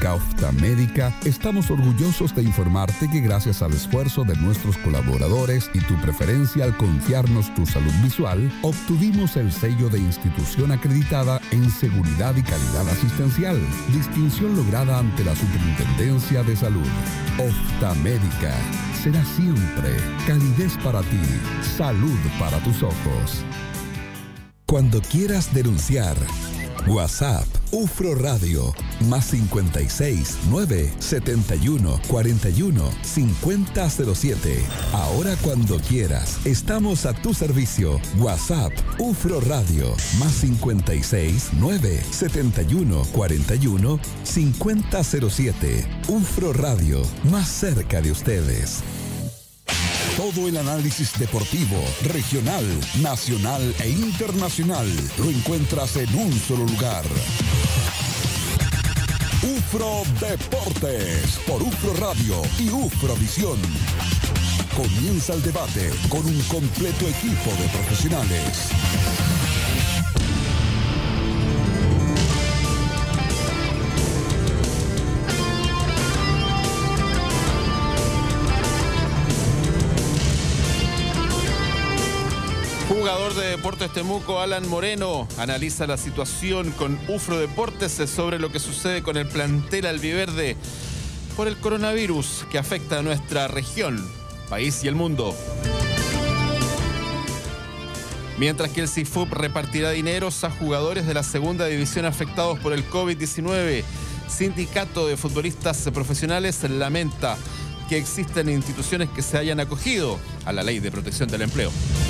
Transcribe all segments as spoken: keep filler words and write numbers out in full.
Clínica Oftamédica, estamos orgullosos de informarte que gracias al esfuerzo de nuestros colaboradores y tu preferencia al confiarnos tu salud visual, obtuvimos el sello de institución acreditada en seguridad y calidad asistencial, distinción lograda ante la Superintendencia de Salud. Oftamédica será siempre calidez para ti, salud para tus ojos. Cuando quieras denunciar, WhatsApp UFRO Radio más cincuenta y seis, nueve, setenta y uno, cuarenta y uno, cincuenta cero siete. Ahora cuando quieras, estamos a tu servicio. WhatsApp UFRO Radio más cincuenta y seis, nueve, setenta y uno, cuarenta y uno, cincuenta cero siete. UFRO Radio, más cerca de ustedes. Todo el análisis deportivo, regional, nacional e internacional, lo encuentras en un solo lugar. UFRO Deportes, por UFRO Radio y UFRO Visión. Comienza el debate con un completo equipo de profesionales. Jugador de Deportes Temuco, Alan Moreno, analiza la situación con UFRO Deportes sobre lo que sucede con el plantel albiverde por el coronavirus que afecta a nuestra región, país y el mundo. Mientras que el C I F U P repartirá dineros a jugadores de la segunda división afectados por el COVID diecinueve, Sindicato de Futbolistas Profesionales lamenta que existen instituciones que se hayan acogido a la Ley de Protección del Empleo.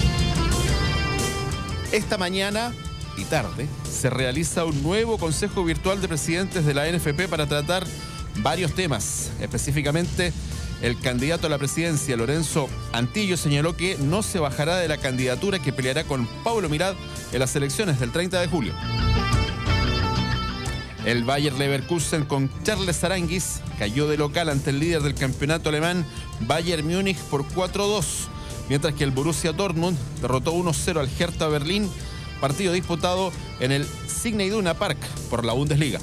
Esta mañana y tarde se realiza un nuevo Consejo Virtual de Presidentes de la N F P para tratar varios temas. Específicamente, el candidato a la presidencia, Lorenzo Antillo, señaló que no se bajará de la candidatura que peleará con Paulo Mirad en las elecciones del treinta de julio. El Bayer Leverkusen con Charles Aranguis cayó de local ante el líder del campeonato alemán, Bayern Múnich, por cuatro a dos. Mientras que el Borussia Dortmund derrotó uno cero al Hertha Berlín, partido disputado en el Signal Iduna Park por la Bundesliga.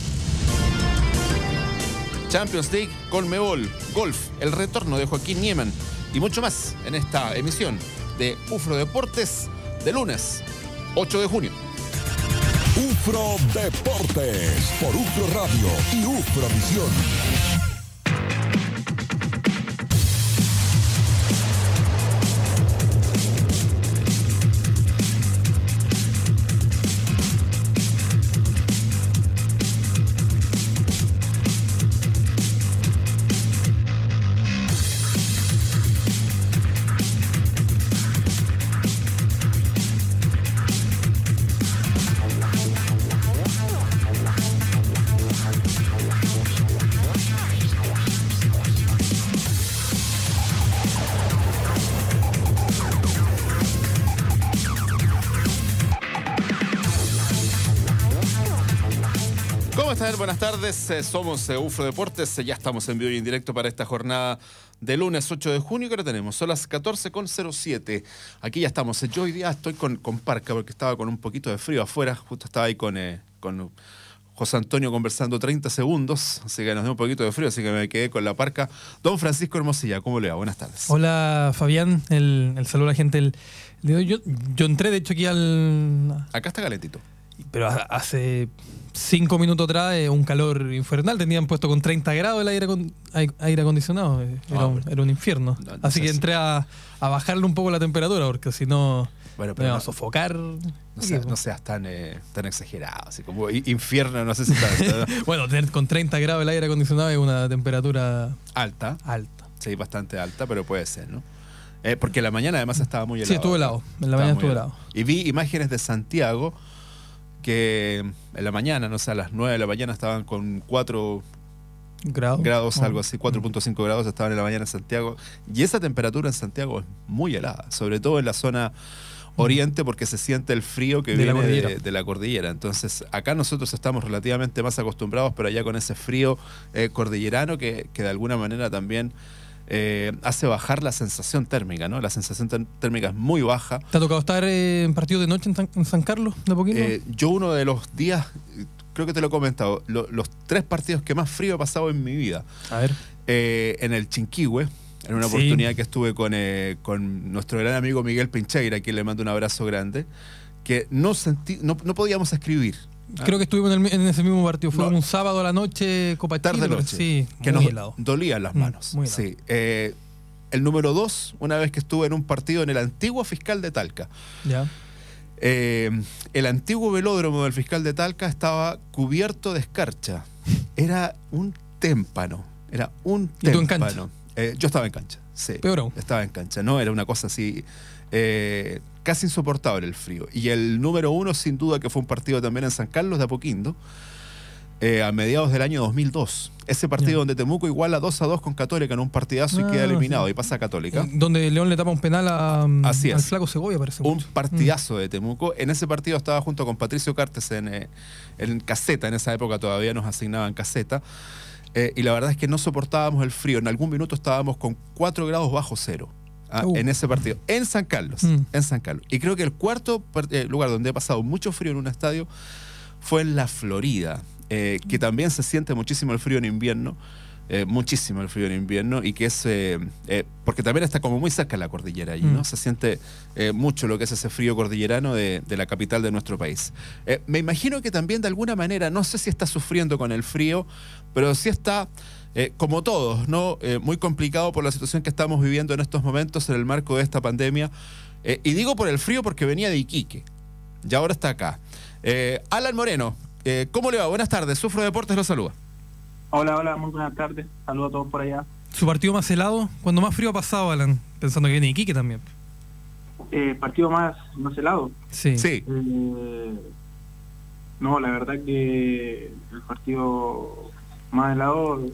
Champions League, Conmebol, Golf, el retorno de Joaquín Niemann y mucho más en esta emisión de UFRO Deportes de lunes ocho de junio. UFRO Deportes por UFRO Radio y UFRO Visión. Buenas tardes, eh, somos eh, UFRO Deportes, eh, ya estamos en vivo y en directo para esta jornada de lunes ocho de junio, que ahora tenemos, son las catorce con cero siete. Aquí ya estamos, yo hoy día estoy con, con Parca porque estaba con un poquito de frío afuera, justo estaba ahí con, eh, con José Antonio conversando treinta segundos, así que nos dio un poquito de frío, así que me quedé con la Parca. Don Francisco Hermosilla, ¿cómo le va? Buenas tardes. Hola Fabián, el, el saludo a la gente. El, el, yo, yo entré de hecho aquí al... Acá está calentito. Pero hace cinco minutos atrás, eh, un calor infernal. Tenían puesto con treinta grados el aire, con, aire acondicionado. Eh, era, un, era un infierno. No, no Así que entré a, a bajarle un poco la temperatura, porque si no, bueno, pero me iba no, a sofocar. No, seas, no seas tan, eh, tan exagerado. Así como infierno, no sé si está. Bueno, tener con treinta grados el aire acondicionado es una temperatura alta. Alta. Sí, bastante alta, pero puede ser, ¿no? Eh, porque la mañana además estaba muy helado. Sí, estuvo helado. En la mañana estuvo helado. Y vi imágenes de Santiago que en la mañana, no sé, a las nueve de la mañana estaban con cuatro grados, grados algo así, cuatro punto cinco grados estaban en la mañana en Santiago. Y esa temperatura en Santiago es muy helada, sobre todo en la zona oriente, porque se siente el frío que de viene la de, de la cordillera. Entonces, acá nosotros estamos relativamente más acostumbrados, pero allá con ese frío eh, cordillerano que, que de alguna manera también Eh, hace bajar la sensación térmica, ¿no? La sensación térmica es muy baja. ¿Te ha tocado estar eh, en partido de noche en San, en San Carlos de poquito? Eh, yo uno de los días creo que te lo he comentado, lo, los tres partidos que más frío he pasado en mi vida. A ver. Eh, en el Chinquihue, en una sí. oportunidad que estuve con, eh, con nuestro gran amigo Miguel Pincheira, a quien le mando un abrazo grande, que no, sentí, no, no podíamos escribir. Creo que estuvimos en, el, en ese mismo partido. Fue no, un sábado a la noche, Copa Chile. Tarde noche. Sí, que muy nos helado. dolían las manos. Muy sí. Eh, el número dos, una vez que estuve en un partido en el antiguo Fiscal de Talca. Ya. Eh, el antiguo velódromo del Fiscal de Talca estaba cubierto de escarcha. Era un témpano. Era un témpano. ¿Y tú en cancha? Eh, yo estaba en cancha, sí. Peor aún. Estaba en cancha, ¿no? Era una cosa así... Eh, casi insoportable el frío. Y el número uno, sin duda, que fue un partido también en San Carlos de Apoquindo, eh, a mediados del año dos mil dos. Ese partido yeah. donde Temuco iguala dos a dos con Católica en un partidazo ah, y queda eliminado, sí. y pasa a Católica. Eh, donde León le tapa un penal a, Así al Flaco Segovia, parece. Un mucho. partidazo mm. de Temuco. En ese partido estaba junto con Patricio Cartes en, eh, en caseta. En esa época todavía nos asignaban caseta. Eh, y la verdad es que no soportábamos el frío. En algún minuto estábamos con cuatro grados bajo cero. Ah, uh. En ese partido, en San Carlos, mm. en San Carlos. Y creo que el cuarto eh, lugar donde he pasado mucho frío en un estadio fue en la Florida, eh, que también se siente muchísimo el frío en invierno, eh, muchísimo el frío en invierno, y que es, eh, eh, porque también está como muy cerca de la cordillera allí, mm. ¿no? Se siente eh, mucho lo que es ese frío cordillerano de, de la capital de nuestro país. Eh, me imagino que también de alguna manera, no sé si está sufriendo con el frío, pero sí está... Eh, como todos, ¿no? Eh, muy complicado por la situación que estamos viviendo en estos momentos en el marco de esta pandemia. Eh, y digo por el frío porque venía de Iquique y ahora está acá. Eh, Alan Moreno, eh, ¿cómo le va? Buenas tardes, Sufro Deportes lo saluda. Hola, hola, muy buenas tardes. Saludos a todos por allá. ¿Su partido más helado? ¿Cuándo más frío ha pasado, Alan? Pensando que viene de Iquique también. Eh, ¿Partido más, más helado? Sí. sí. Eh, no, la verdad que el partido más helado...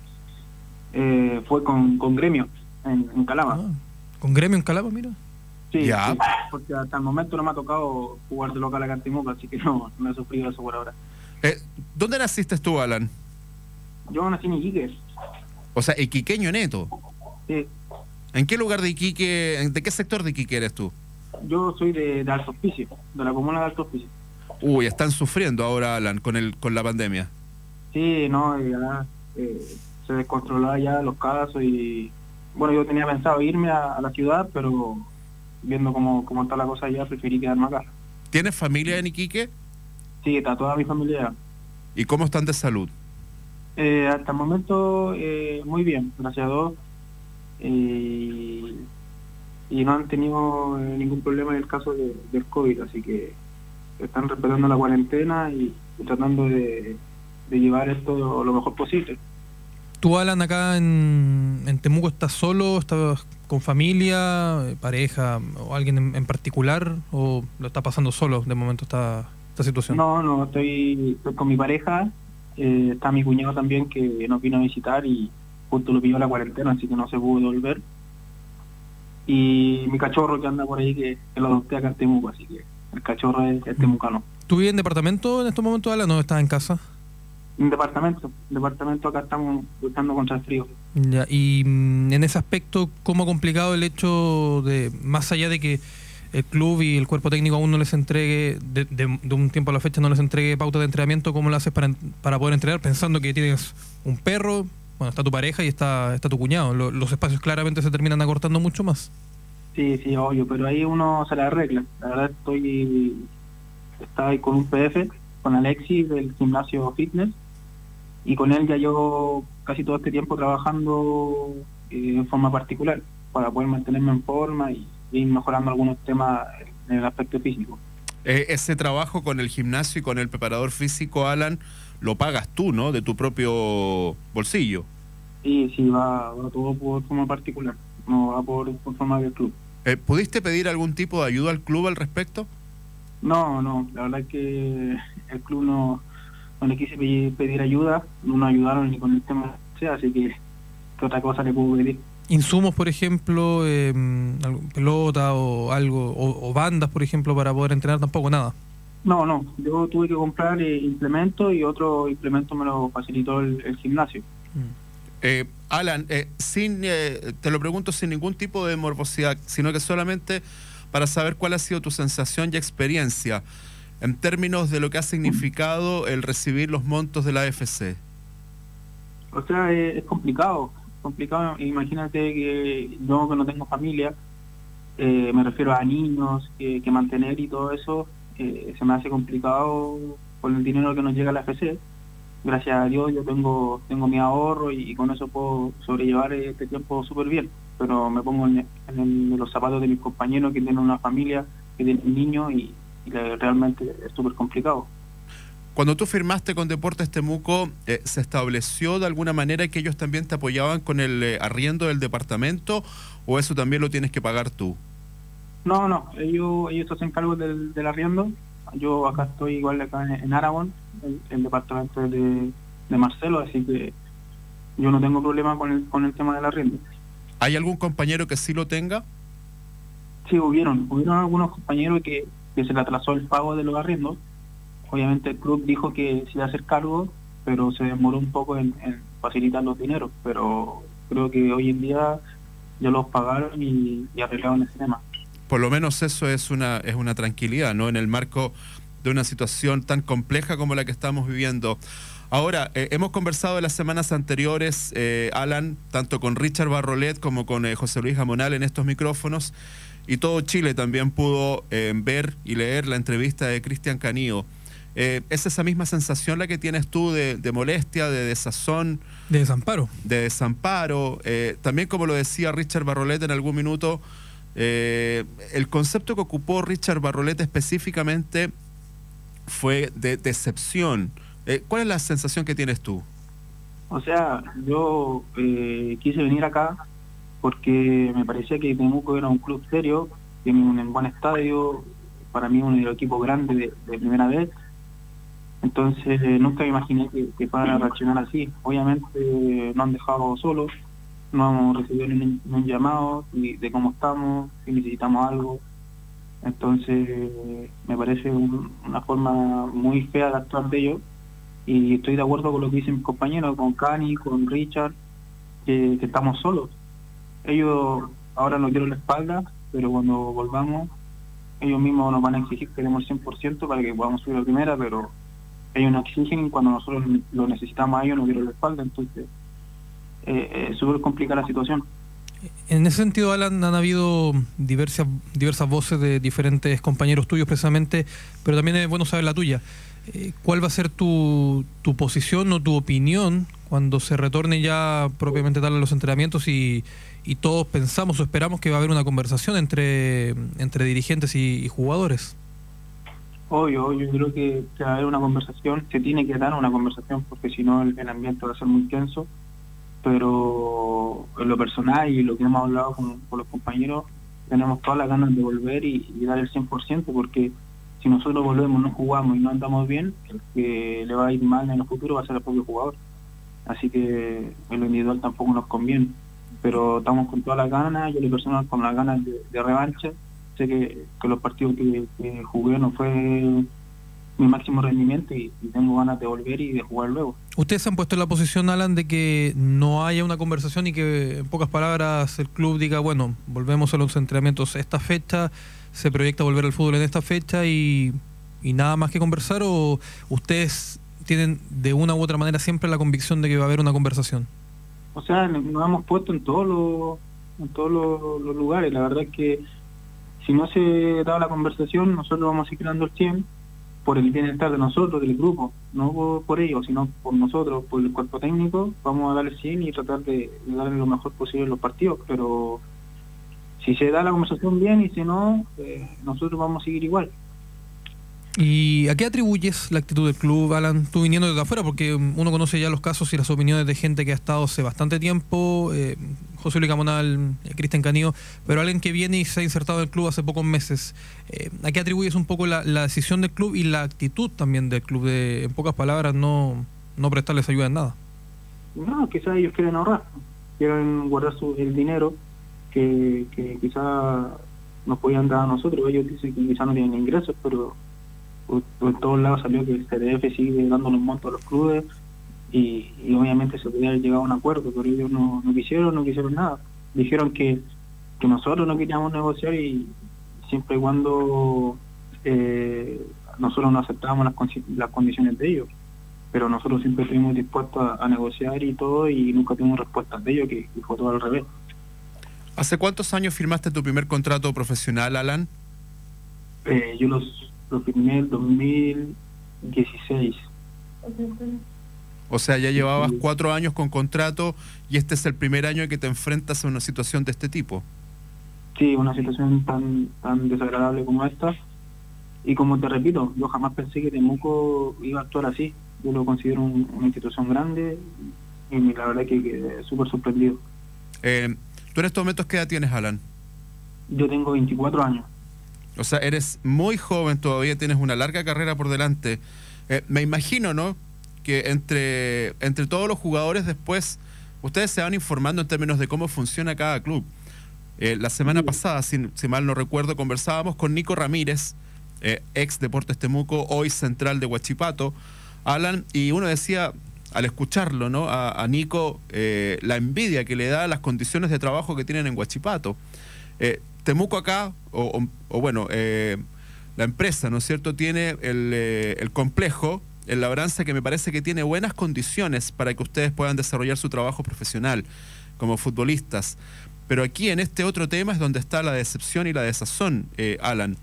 Eh, fue con, con Gremio en, en Calama. Ah, ¿con Gremio en Calama, mira? Sí, sí, porque hasta el momento no me ha tocado jugar de local a Cantimuca, así que no, no he sufrido eso por ahora. Eh, ¿Dónde naciste tú, Alan? Yo nací en Iquique. O sea, iquiqueño neto. Sí. ¿En qué lugar de Iquique, de qué sector de Iquique eres tú? Yo soy de, de Alto Hospicio, de la comuna de Alto Hospicio. Uy, están sufriendo ahora, Alan, con el con la pandemia. Sí, no, ya... Eh, se descontrolaba ya los casos y bueno, yo tenía pensado irme a, a la ciudad, pero viendo cómo, cómo está la cosa allá, preferí quedarme acá. ¿Tienes familia en Iquique? Sí, está toda mi familia. ¿Y cómo están de salud? Eh, hasta el momento eh, muy bien, gracias a Dios, eh, y no han tenido eh, ningún problema en el caso de, del COVID, así que están respetando la cuarentena y, y tratando de, de llevar esto lo mejor posible. ¿Tú, Alan, acá en, en Temuco estás solo? ¿Estás con familia, pareja o alguien en, en particular? ¿O lo está pasando solo de momento esta, esta situación? No, no, estoy, estoy con mi pareja. Eh, está mi cuñado también que nos vino a visitar y justo lo pilló la cuarentena, así que no se pudo volver. Y mi cachorro que anda por ahí, que, que lo adopté acá en Temuco, así que el cachorro es, es temucano. ¿Tú vives en departamento en estos momentos, Alan, o estás en casa? Un departamento, departamento acá estamos luchando contra el frío. Ya, y mm, en ese aspecto, ¿cómo ha complicado el hecho de, más allá de que el club y el cuerpo técnico aún no les entregue, de, de, de un tiempo a la fecha no les entregue pauta de entrenamiento, cómo lo haces para, para poder entrenar, pensando que tienes un perro, bueno, está tu pareja y está, está tu cuñado? Lo, los espacios claramente se terminan acortando mucho más. Sí, sí, obvio, pero ahí uno se la arregla. La verdad estoy, estaba ahí con un P F, con Alexis del gimnasio fitness, y con él ya yo casi todo este tiempo trabajando eh, en forma particular para poder mantenerme en forma y, y ir mejorando algunos temas en el aspecto físico. Eh, ese trabajo con el gimnasio y con el preparador físico, Alan, lo pagas tú, ¿no? De tu propio bolsillo. Sí, sí, va, va todo por forma particular, no va por, por forma del club. Eh, ¿Pudiste pedir algún tipo de ayuda al club al respecto? No, no, la verdad es que el club no... no le quise pedir, pedir ayuda, no nos ayudaron ni con el tema, así que ¿qué otra cosa le puedo pedir? ¿Insumos, por ejemplo, eh, pelota o algo, o, o bandas, por ejemplo, para poder entrenar? Tampoco, nada. No, no, yo tuve que comprar eh, implementos y otro implemento me lo facilitó el, el gimnasio. Mm. Eh, Alan, eh, sin, eh, te lo pregunto sin ningún tipo de morbosidad, sino que solamente para saber cuál ha sido tu sensación y experiencia. en términos de lo que ha significado el recibir los montos de la A F C? O sea, es, es complicado, complicado. Imagínate que yo que no tengo familia, eh, me refiero a niños que, que mantener y todo eso, eh, se me hace complicado con el dinero que nos llega a la A F C. Gracias a Dios yo tengo tengo mi ahorro y, y con eso puedo sobrellevar este tiempo súper bien. Pero me pongo en, en, el, en los zapatos de mis compañeros que tienen una familia, que tienen niños y, y realmente es súper complicado. Cuando tú firmaste con Deportes Temuco, eh, ¿se estableció de alguna manera que ellos también te apoyaban con el eh, arriendo del departamento o eso también lo tienes que pagar tú? No, no, ellos ellos se hacen cargo del, del arriendo. Yo acá estoy igual acá en, en Aragón, el, el departamento de, de Marcelo, así que yo no tengo problema con el, con el tema del arriendo. ¿Hay algún compañero que sí lo tenga? Sí, hubieron, hubieron algunos compañeros que, que se le atrasó el pago de los arriendos. Obviamente el club dijo que se iba a hacer cargo, pero se demoró un poco en, en facilitar los dineros, pero creo que hoy en día ya los pagaron y, y arreglaron ese tema. Por lo menos eso es una es una tranquilidad, ¿no? En el marco de una situación tan compleja como la que estamos viviendo. Ahora, eh, hemos conversado en las semanas anteriores, eh, Alan, tanto con Richard Barrolet como con eh, José Luis Gamonal en estos micrófonos, y todo Chile también pudo eh, ver y leer la entrevista de Cristian Canío. Eh, ¿Es esa misma sensación la que tienes tú de, de molestia, de desazón? De desamparo. De desamparo. Eh, también, como lo decía Richard Barrolet en algún minuto, eh, el concepto que ocupó Richard Barrolet específicamente fue de decepción. Eh, ¿Cuál es la sensación que tienes tú? O sea, yo eh, quise venir acá porque me parecía que Temuco era un club serio, tiene un buen estadio, para mí un equipo grande de, de primera vez. Entonces eh, nunca me imaginé que, que fueran a reaccionar así. Obviamente eh, no han dejado solos, no hemos recibido ningún, ningún llamado de, de cómo estamos, si necesitamos algo. Entonces eh, me parece un, una forma muy fea de actuar de ellos y estoy de acuerdo con lo que dicen mis compañeros, con Cani, con Richard, que, que estamos solos. Ellos ahora nos dieron la espalda, pero cuando volvamos ellos mismos nos van a exigir que demos el cien por ciento para que podamos subir a primera, pero ellos nos exigen y cuando nosotros lo necesitamos a ellos nos dieron la espalda, entonces eh, es súper complicada la situación. En ese sentido, Alan, han habido diversas diversas voces de diferentes compañeros tuyos precisamente, pero también es bueno saber la tuya. Eh, ¿Cuál va a ser tu, tu posición o tu opinión cuando se retorne ya propiamente tal a los entrenamientos y, y todos pensamos o esperamos que va a haber una conversación entre, entre dirigentes y, y jugadores? Obvio, yo creo que, que va a haber una conversación, se tiene que dar una conversación porque si no el, el ambiente va a ser muy tenso, pero en lo personal y lo que hemos hablado con, con los compañeros, tenemos todas las ganas de volver y, y dar el cien por ciento porque si nosotros volvemos, no jugamos y no andamos bien, el que le va a ir mal en el futuro va a ser el propio jugador. Así que en lo individual tampoco nos conviene, pero estamos con todas las ganas, yo en lo personal con las ganas de, de revancha. Sé que, que los partidos que, que jugué no fue mi máximo rendimiento y, y tengo ganas de volver y de jugar luego. Ustedes se han puesto en la posición, Alan, de que no haya una conversación y que, en pocas palabras, el club diga, bueno, volvemos a los entrenamientos esta fecha, se proyecta volver al fútbol en esta fecha y, y nada más que conversar, o ustedes tienen de una u otra manera siempre la convicción de que va a haber una conversación? O sea, nos hemos puesto en todos los, en todos los, los lugares. La verdad es que si no se da la conversación, nosotros vamos a seguir dando el cien por el bienestar de nosotros, del grupo, no por, por ellos, sino por nosotros, por el cuerpo técnico. Vamos a dar el cien y tratar de, de darle lo mejor posible en los partidos, pero si se da la conversación bien y si no, eh, nosotros vamos a seguir igual. ¿Y a qué atribuyes la actitud del club, Alan? Tú viniendo desde afuera, porque uno conoce ya los casos y las opiniones de gente que ha estado hace bastante tiempo, eh, José Luis Gamonal, eh, Cristian Canío, pero alguien que viene y se ha insertado en el club hace pocos meses. Eh, ¿A qué atribuyes un poco la, la decisión del club y la actitud también del club de, en pocas palabras, no, no prestarles ayuda en nada? No, quizás ellos quieren ahorrar, quieren guardar su, el dinero que, que quizás nos podían dar a nosotros. Ellos dicen que quizás no tienen ingresos, pero por todos lados salió que el C D F sigue dando los montos a los clubes y, y obviamente se podía haber llegado a un acuerdo, pero ellos no, no quisieron, no quisieron nada. Dijeron que, que nosotros no queríamos negociar y siempre y cuando eh, nosotros no aceptábamos las, las condiciones de ellos, pero nosotros siempre estuvimos dispuestos a, a negociar y todo, y nunca tuvimos respuestas de ellos, que, que fue todo al revés. ¿Hace cuántos años firmaste tu primer contrato profesional, Alan? Eh, yo los, lo firmé en dos mil dieciséis. O sea, ya llevabas cuatro años con contrato y este es el primer año en que te enfrentas a una situación de este tipo. Sí, una situación tan tan desagradable como esta. Y como te repito, yo jamás pensé que Temuco iba a actuar así. Yo lo considero un, una institución grande y la verdad que quedé súper sorprendido. Eh, ¿Tú en estos momentos qué edad tienes, Alan? Yo tengo veinticuatro años. O sea, eres muy joven todavía, tienes una larga carrera por delante. Eh, me imagino, ¿no?, que entre, entre todos los jugadores después ustedes se van informando en términos de cómo funciona cada club. Eh, la semana pasada, si, si mal no recuerdo, conversábamos con Nico Ramírez, eh, ex Deportes Temuco, hoy central de Huachipato, Alan, y uno decía, al escucharlo, ¿no?, a, a Nico, eh, la envidia que le da las condiciones de trabajo que tienen en Huachipato. Eh, Temuco acá, o, o, o bueno, eh, la empresa, ¿no es cierto?, tiene el, eh, el complejo El Labranza, que me parece que tiene buenas condiciones para que ustedes puedan desarrollar su trabajo profesional como futbolistas. Pero aquí en este otro tema es donde está la decepción y la desazón, eh, Alan.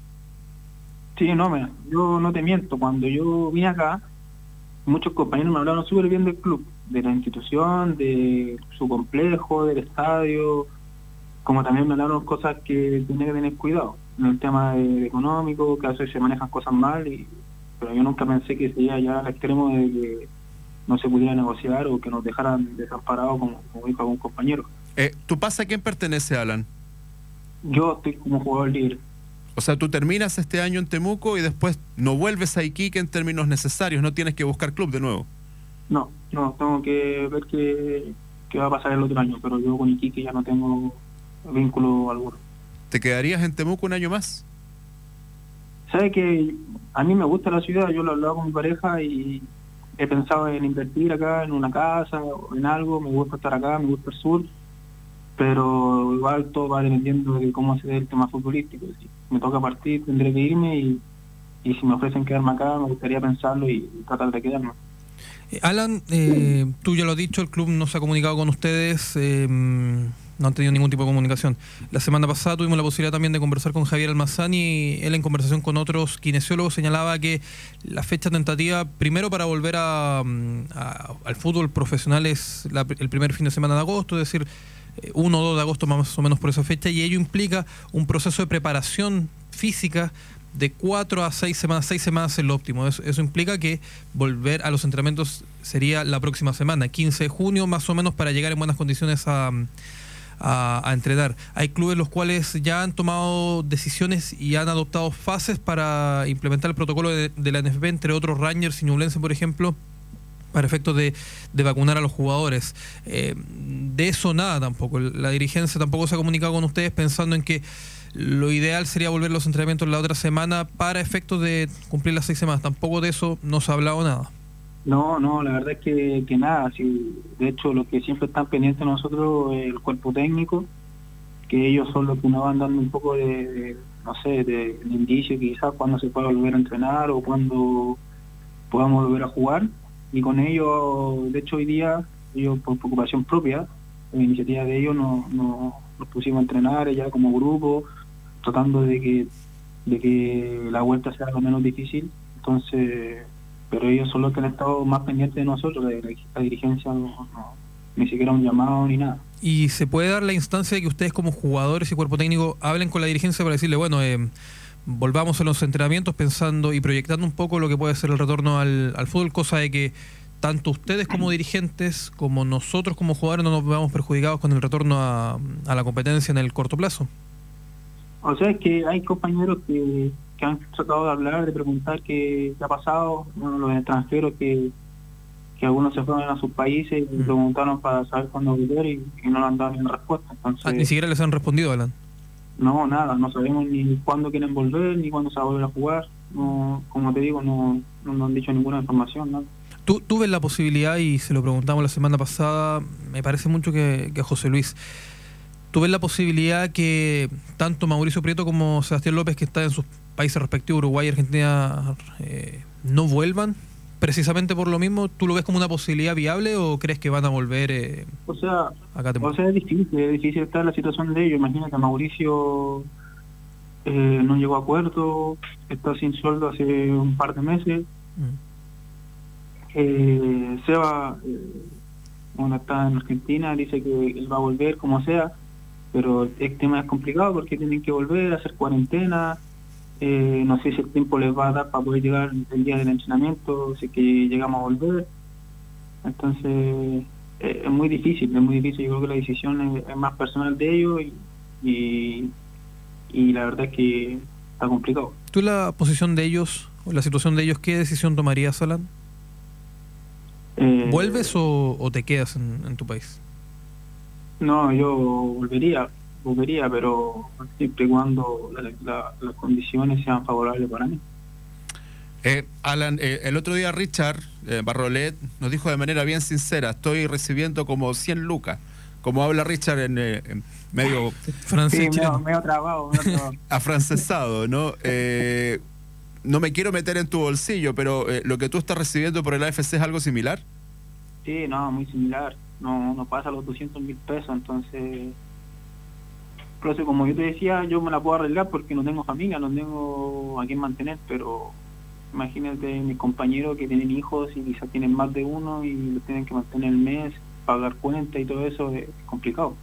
Sí, no, me, yo no te miento. Cuando yo vine acá, muchos compañeros me hablaron súper bien del club, de la institución, de su complejo, del estadio, como también me hablaron cosas que tenía que tener cuidado en el tema de, de económico, que a veces se manejan cosas mal, y pero yo nunca pensé que sería ya al extremo de que no se pudiera negociar o que nos dejaran desamparados, como, como dijo algún compañero. Eh, ¿Tu pase a quién pertenece, Alan? Yo estoy como jugador libre. O sea, tú terminas este año en Temuco y después no vuelves a Iquique en términos necesarios, no tienes que buscar club de nuevo. No, no, tengo que ver qué, qué va a pasar el otro año, pero yo con Iquique ya no tengo vínculo alguno. ¿Te quedarías en Temuco un año más? Sabe que a mí me gusta la ciudad, yo lo he hablado con mi pareja y he pensado en invertir acá en una casa o en algo, me gusta estar acá, me gusta el sur, pero igual todo va dependiendo de cómo se dé el tema futbolístico. Si me toca partir, tendré que irme, y, y si me ofrecen quedarme acá, me gustaría pensarlo y, y tratar de quedarme. Alan, eh, tú ya lo has dicho, el club no se ha comunicado con ustedes, eh, no han tenido ningún tipo de comunicación. La semana pasada tuvimos la posibilidad también de conversar con Javier Almazán, y él, en conversación con otros kinesiólogos, señalaba que la fecha tentativa, primero para volver a, a, al fútbol profesional, es la, el primer fin de semana de agosto, es decir, uno o dos de agosto más o menos por esa fecha, y ello implica un proceso de preparación física de cuatro a seis semanas, seis semanas es lo óptimo. Eso, eso implica que volver a los entrenamientos sería la próxima semana, quince de junio más o menos, para llegar en buenas condiciones a, a, a entrenar. Hay clubes los cuales ya han tomado decisiones y han adoptado fases para implementar el protocolo de, de la N F P, entre otros Rangers y Ñublense, por ejemplo, para efectos de, de vacunar a los jugadores. Eh, de eso nada tampoco. La dirigencia tampoco se ha comunicado con ustedes pensando en que lo ideal sería volver a los entrenamientos la otra semana para efectos de cumplir las seis semanas. Tampoco de eso no se ha hablado nada. No, no, la verdad es que, que nada. Sí, de hecho, los que siempre están pendientes de nosotros es el cuerpo técnico, que ellos son los que nos van dando un poco de, de no sé, de, de indicio quizás cuando se pueda volver a entrenar o cuando podamos volver a jugar. Y con ellos, de hecho, hoy día, ellos por preocupación propia, por iniciativa de ellos, nos, nos, nos pusimos a entrenar ya como grupo, tratando de que de que la vuelta sea lo menos difícil. Entonces, pero ellos son los que han estado más pendientes de nosotros. La, la dirigencia no, no, ni siquiera un llamado ni nada. ¿Y se puede dar la instancia de que ustedes como jugadores y cuerpo técnico hablen con la dirigencia para decirle, bueno, eh, volvamos a los entrenamientos pensando y proyectando un poco lo que puede ser el retorno al, al fútbol, cosa de que tanto ustedes como dirigentes como nosotros como jugadores no nos veamos perjudicados con el retorno a, a la competencia en el corto plazo? O sea, es que hay compañeros que, que han tratado de hablar, de preguntar qué, qué ha pasado, bueno, los extranjeros que, que algunos se fueron a sus países y mm. preguntaron para saber cuándo volver y, y no le han dado ni respuesta. Entonces, ah, ni siquiera les han respondido, Alan. No, nada, no sabemos ni cuándo quieren volver, ni cuándo se va a volver a jugar. No, como te digo, no, no nos han dicho ninguna información, ¿no? Tú, tú ves la posibilidad, y se lo preguntamos la semana pasada, me parece mucho que, que a José Luis, ¿tú ves la posibilidad que tanto Mauricio Prieto como Sebastián López, que está en sus países respectivos, Uruguay y Argentina, eh, no vuelvan precisamente por lo mismo? ¿Tú lo ves como una posibilidad viable o crees que van a volver eh, O sea, acá? o sea, es difícil, es difícil estar la situación de ellos. Imagínate, Mauricio eh, no llegó a acuerdo, está sin sueldo hace un par de meses. Mm. Eh, Seba, eh, bueno, está en Argentina, dice que él va a volver como sea, pero el tema es complicado porque tienen que volver a hacer cuarentena. Eh, no sé si el tiempo les va a dar para poder llegar el día del entrenamiento, si es que llegamos a volver. Entonces eh, es muy difícil, es muy difícil. Yo creo que la decisión es, es más personal de ellos y, y, y la verdad es que está complicado. ¿Tú la posición de ellos, o la situación de ellos, qué decisión tomarías, Alan? Eh, ¿Vuelves o, o te quedas en, en tu país? No, yo volvería, volvería, pero siempre y cuando la, la, las condiciones sean favorables para mí. Eh, Alan, eh, el otro día Richard eh, Barrolet nos dijo de manera bien sincera: estoy recibiendo como cien lucas. Como habla Richard en, eh, en medio francés, sí, medio, medio trabado, medio trabado. afrancesado, ¿no? Eh, no me quiero meter en tu bolsillo, pero eh, lo que tú estás recibiendo por el A F C es algo similar. Sí, no, muy similar. No, no pasa los doscientos mil pesos, entonces... Incluso como yo te decía, yo me la puedo arreglar porque no tengo familia, no tengo a quién mantener, pero imagínate mis compañeros que tienen hijos y quizás tienen más de uno y los tienen que mantener el mes, pagar cuenta y todo eso, es complicado.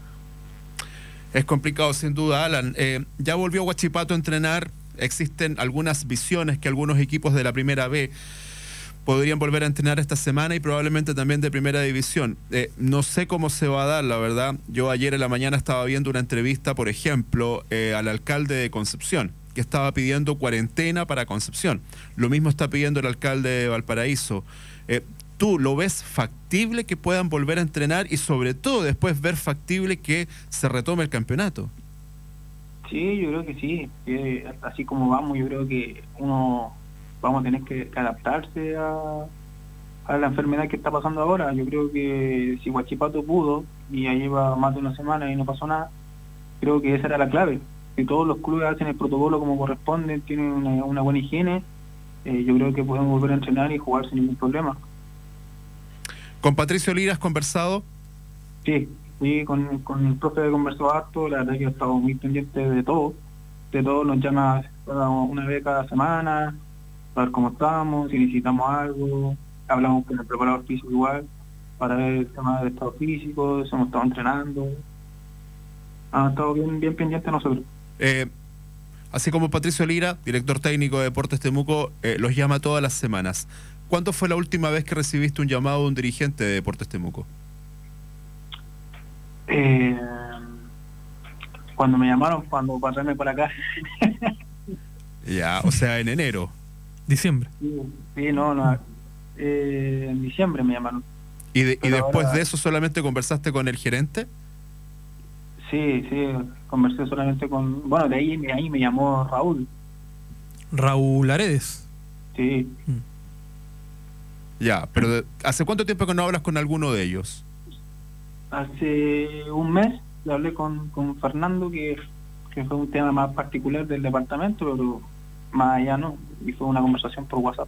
Es complicado, sin duda, Alan. Eh, ya volvió Huachipato a entrenar. Existen algunas visiones que algunos equipos de la Primera B podrían volver a entrenar esta semana y probablemente también de Primera División. Eh, no sé cómo se va a dar, la verdad. Yo ayer en la mañana estaba viendo una entrevista, por ejemplo, eh, al alcalde de Concepción, que estaba pidiendo cuarentena para Concepción. Lo mismo está pidiendo el alcalde de Valparaíso. Eh, ¿Tú lo ves factible que puedan volver a entrenar y sobre todo después ver factible que se retome el campeonato? Sí, yo creo que sí. Que así como vamos, yo creo que uno vamos a tener que adaptarse a, a la enfermedad que está pasando ahora. Yo creo que si Huachipato pudo, y ya lleva más de una semana y no pasó nada, creo que esa era la clave. Si todos los clubes hacen el protocolo como corresponde, tienen una, una buena higiene, eh, yo creo que podemos volver a entrenar y jugar sin ningún problema. ¿Con Patricio Lira has conversado? Sí, sí, con, con el profe de conversó harto, la verdad que he estado muy pendiente de todo, de todo, nos llama una vez cada semana, a ver cómo estamos, si necesitamos algo, hablamos con el preparador físico igual, para ver el tema del estado físico, si hemos estado entrenando, han estado bien, bien pendientes de nosotros. Eh, así como Patricio Lira, director técnico de Deportes Temuco, eh, los llama todas las semanas. ¿Cuándo fue la última vez que recibiste un llamado de un dirigente de Deportes Temuco? Eh, cuando me llamaron, cuando pasarme por acá. Ya, o sea, en enero. Diciembre. Sí, sí, no, no. Eh, en diciembre me llamaron. ¿Y, de, y después ahora... de eso solamente conversaste con el gerente? Sí, sí, conversé solamente con... Bueno, de ahí, de ahí me llamó Raúl. Raúl Aredes. Sí. Mm. Ya, pero de, ¿hace cuánto tiempo que no hablas con alguno de ellos? Hace un mes le hablé con, con Fernando, que, que fue un tema más particular del departamento, pero más allá no, y fue una conversación por WhatsApp.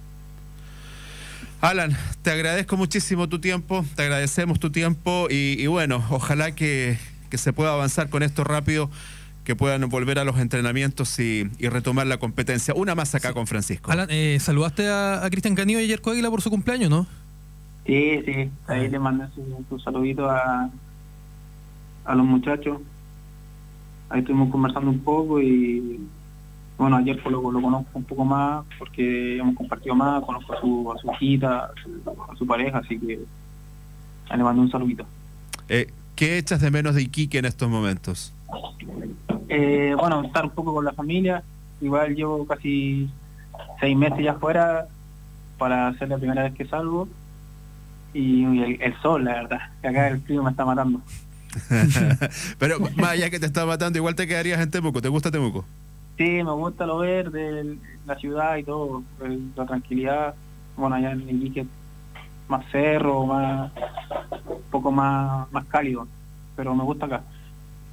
Alan, te agradezco muchísimo tu tiempo, te agradecemos tu tiempo y, y bueno, ojalá que, que se pueda avanzar con esto rápido, que puedan volver a los entrenamientos y, y retomar la competencia. Una más acá sí. Con Francisco. Alan, eh, ¿saludaste a, a Cristian Canillo y Yerko Águila por su cumpleaños, no? Sí, sí, ahí le mandé su, su saludito a, a los muchachos. Ahí estuvimos conversando un poco y bueno, ayer lo, lo conozco un poco más porque hemos compartido más, conozco a su, a su hijita, a su, a su pareja, así que ahí le mando un saludito. Eh, ¿Qué echas de menos de Iquique en estos momentos? Eh, bueno, estar un poco con la familia. Igual llevo casi seis meses ya afuera para ser la primera vez que salgo. Y el, el sol, la verdad, que acá el frío me está matando. Pero más allá que te está matando, igual te quedarías en Temuco. ¿Te gusta Temuco? Sí, me gusta lo verde, la ciudad y todo, la tranquilidad. Bueno, allá en Iquique más cerro, más un poco más, más cálido, pero me gusta acá.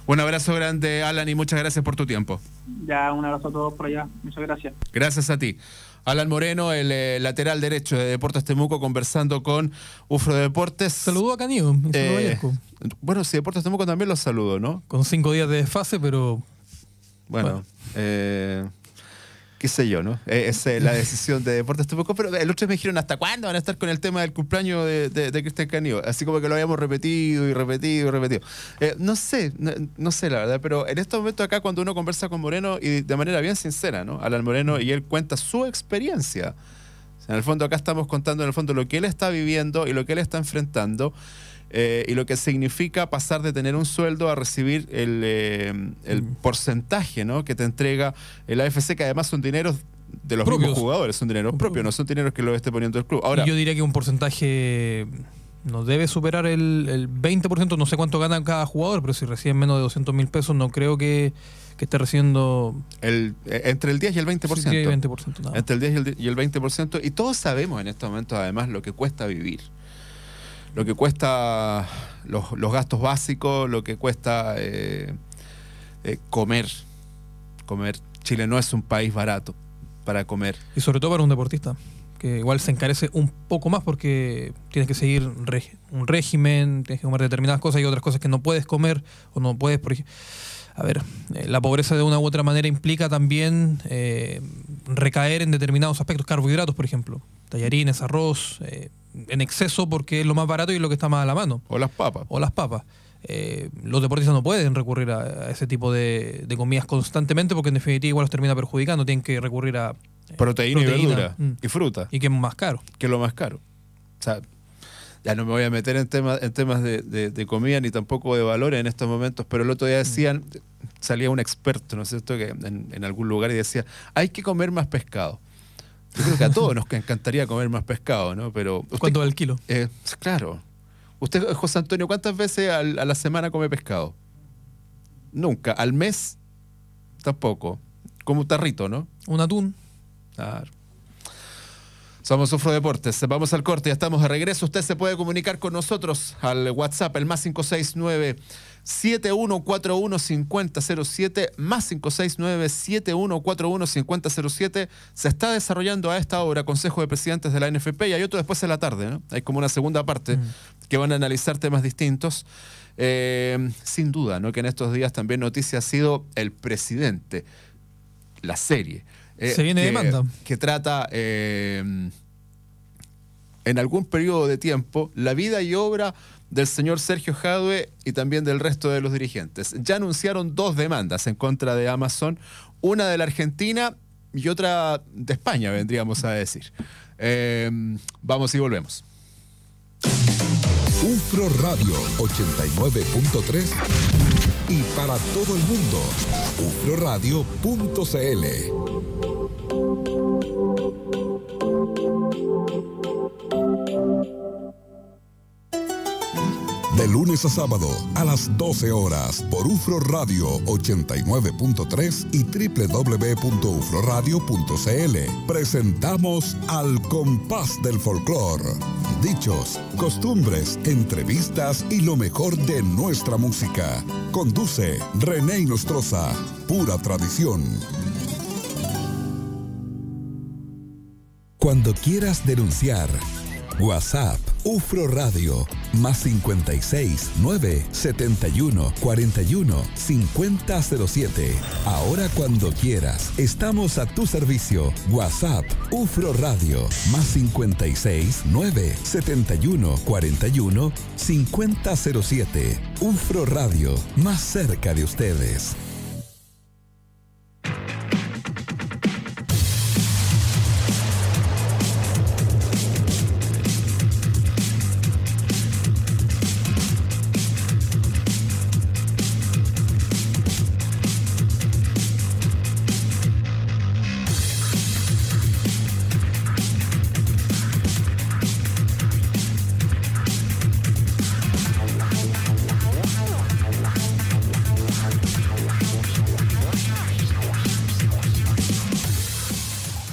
Un abrazo grande, Alan, y muchas gracias por tu tiempo. Ya, un abrazo a todos por allá. Muchas gracias. Gracias a ti. Alan Moreno, el eh, lateral derecho de Deportes Temuco, conversando con Ufro Deportes. Saludo a Canío. Eh, bueno, sí, Deportes Temuco también los saludo, ¿no? Con cinco días de desfase, pero... Bueno, bueno. Eh, qué sé yo, ¿no? Eh, es eh, la decisión de Deportes Temuco, pero el otro me dijeron, ¿hasta cuándo van a estar con el tema del cumpleaños de, de, de Cristian Canío? Así como que lo habíamos repetido y repetido y repetido. Eh, no sé, no, no sé la verdad, pero en estos momentos acá cuando uno conversa con Moreno, y de manera bien sincera, ¿no? Alan Moreno, y él cuenta su experiencia. O sea, en el fondo acá estamos contando en el fondo lo que él está viviendo y lo que él está enfrentando. Eh, y lo que significa pasar de tener un sueldo a recibir el, eh, el mm. porcentaje, ¿no?, que te entrega el A F C, que además son dineros de los propios mismos jugadores, son dineros propios, no son dineros que lo esté poniendo el club. Ahora, y yo diría que un porcentaje no debe superar el, el veinte por ciento, no sé cuánto gana cada jugador, pero si reciben menos de doscientos mil pesos, no creo que, que esté recibiendo... El, entre el diez y el veinte por ciento. Sí, veinte por ciento nada. Entre el diez y el, y el veinte por ciento, y todos sabemos en estos momentos además lo que cuesta vivir. Lo que cuesta los, los gastos básicos, lo que cuesta eh, eh, comer. Comer. Chile no es un país barato para comer. Y sobre todo para un deportista, que igual se encarece un poco más porque tienes que seguir reg- un régimen, tienes que comer determinadas cosas y otras cosas que no puedes comer o no puedes... Por ejemplo, a ver, eh, la pobreza de una u otra manera implica también eh, recaer en determinados aspectos, carbohidratos, por ejemplo, tallarines, arroz... Eh, en exceso porque es lo más barato y lo que está más a la mano. O las papas. O las papas. Eh, los deportistas no pueden recurrir a, a ese tipo de, de comidas constantemente porque en definitiva igual los termina perjudicando. Tienen que recurrir a eh, proteína, proteína y verdura mm. y fruta. Y que es más caro. Que es lo más caro. O sea, ya no me voy a meter en temas en temas de, de, de comida ni tampoco de valores en estos momentos, pero el otro día decían, mm. salía un experto, ¿no es cierto?, que en, en algún lugar y decía, hay que comer más pescado. Yo creo que a todos nos encantaría comer más pescado, ¿no? Pero usted, ¿cuánto va el kilo? Eh, claro. Usted, José Antonio, ¿cuántas veces a la semana come pescado? Nunca. ¿Al mes? Tampoco. Como un tarrito, ¿no? Un atún. Claro. Somos Ufro Deportes. Vamos al corte, ya estamos de regreso. Usted se puede comunicar con nosotros al WhatsApp, el más cinco seis nueve, siete uno cuatro uno, cinco cero cero siete, más cinco seis nueve, siete uno cuatro uno, cinco cero cero siete. Se está desarrollando a esta hora Consejo de Presidentes de la N F P y hay otro después en la tarde, ¿no? Hay como una segunda parte mm. que van a analizar temas distintos. Eh, sin duda, ¿no?, que en estos días también noticia ha sido el presidente, la serie. Eh, Se viene que, demanda. Que trata eh, en algún periodo de tiempo la vida y obra del señor Sergio Jadue y también del resto de los dirigentes. Ya anunciaron dos demandas en contra de Amazon, una de la Argentina y otra de España, vendríamos a decir. Eh, vamos y volvemos. Ufro Radio ochenta y nueve punto tres y para todo el mundo, ufroradio punto c l. De lunes a sábado a las doce horas por Ufro Radio ochenta y nueve punto tres y doble u doble u doble u punto ufroradio punto c l. Presentamos Al Compás del Folclor. Dichos, costumbres, entrevistas y lo mejor de nuestra música. Conduce René Inostroza. Pura tradición. Cuando quieras denunciar, WhatsApp Ufro Radio más cincuenta y seis, nueve, setenta y uno, cuarenta y uno, cincuenta cero siete. Ahora cuando quieras, estamos a tu servicio. WhatsApp Ufro Radio más cincuenta y seis, nueve, setenta y uno, cuarenta y uno, cincuenta cero siete. Ufro Radio, más cerca de ustedes.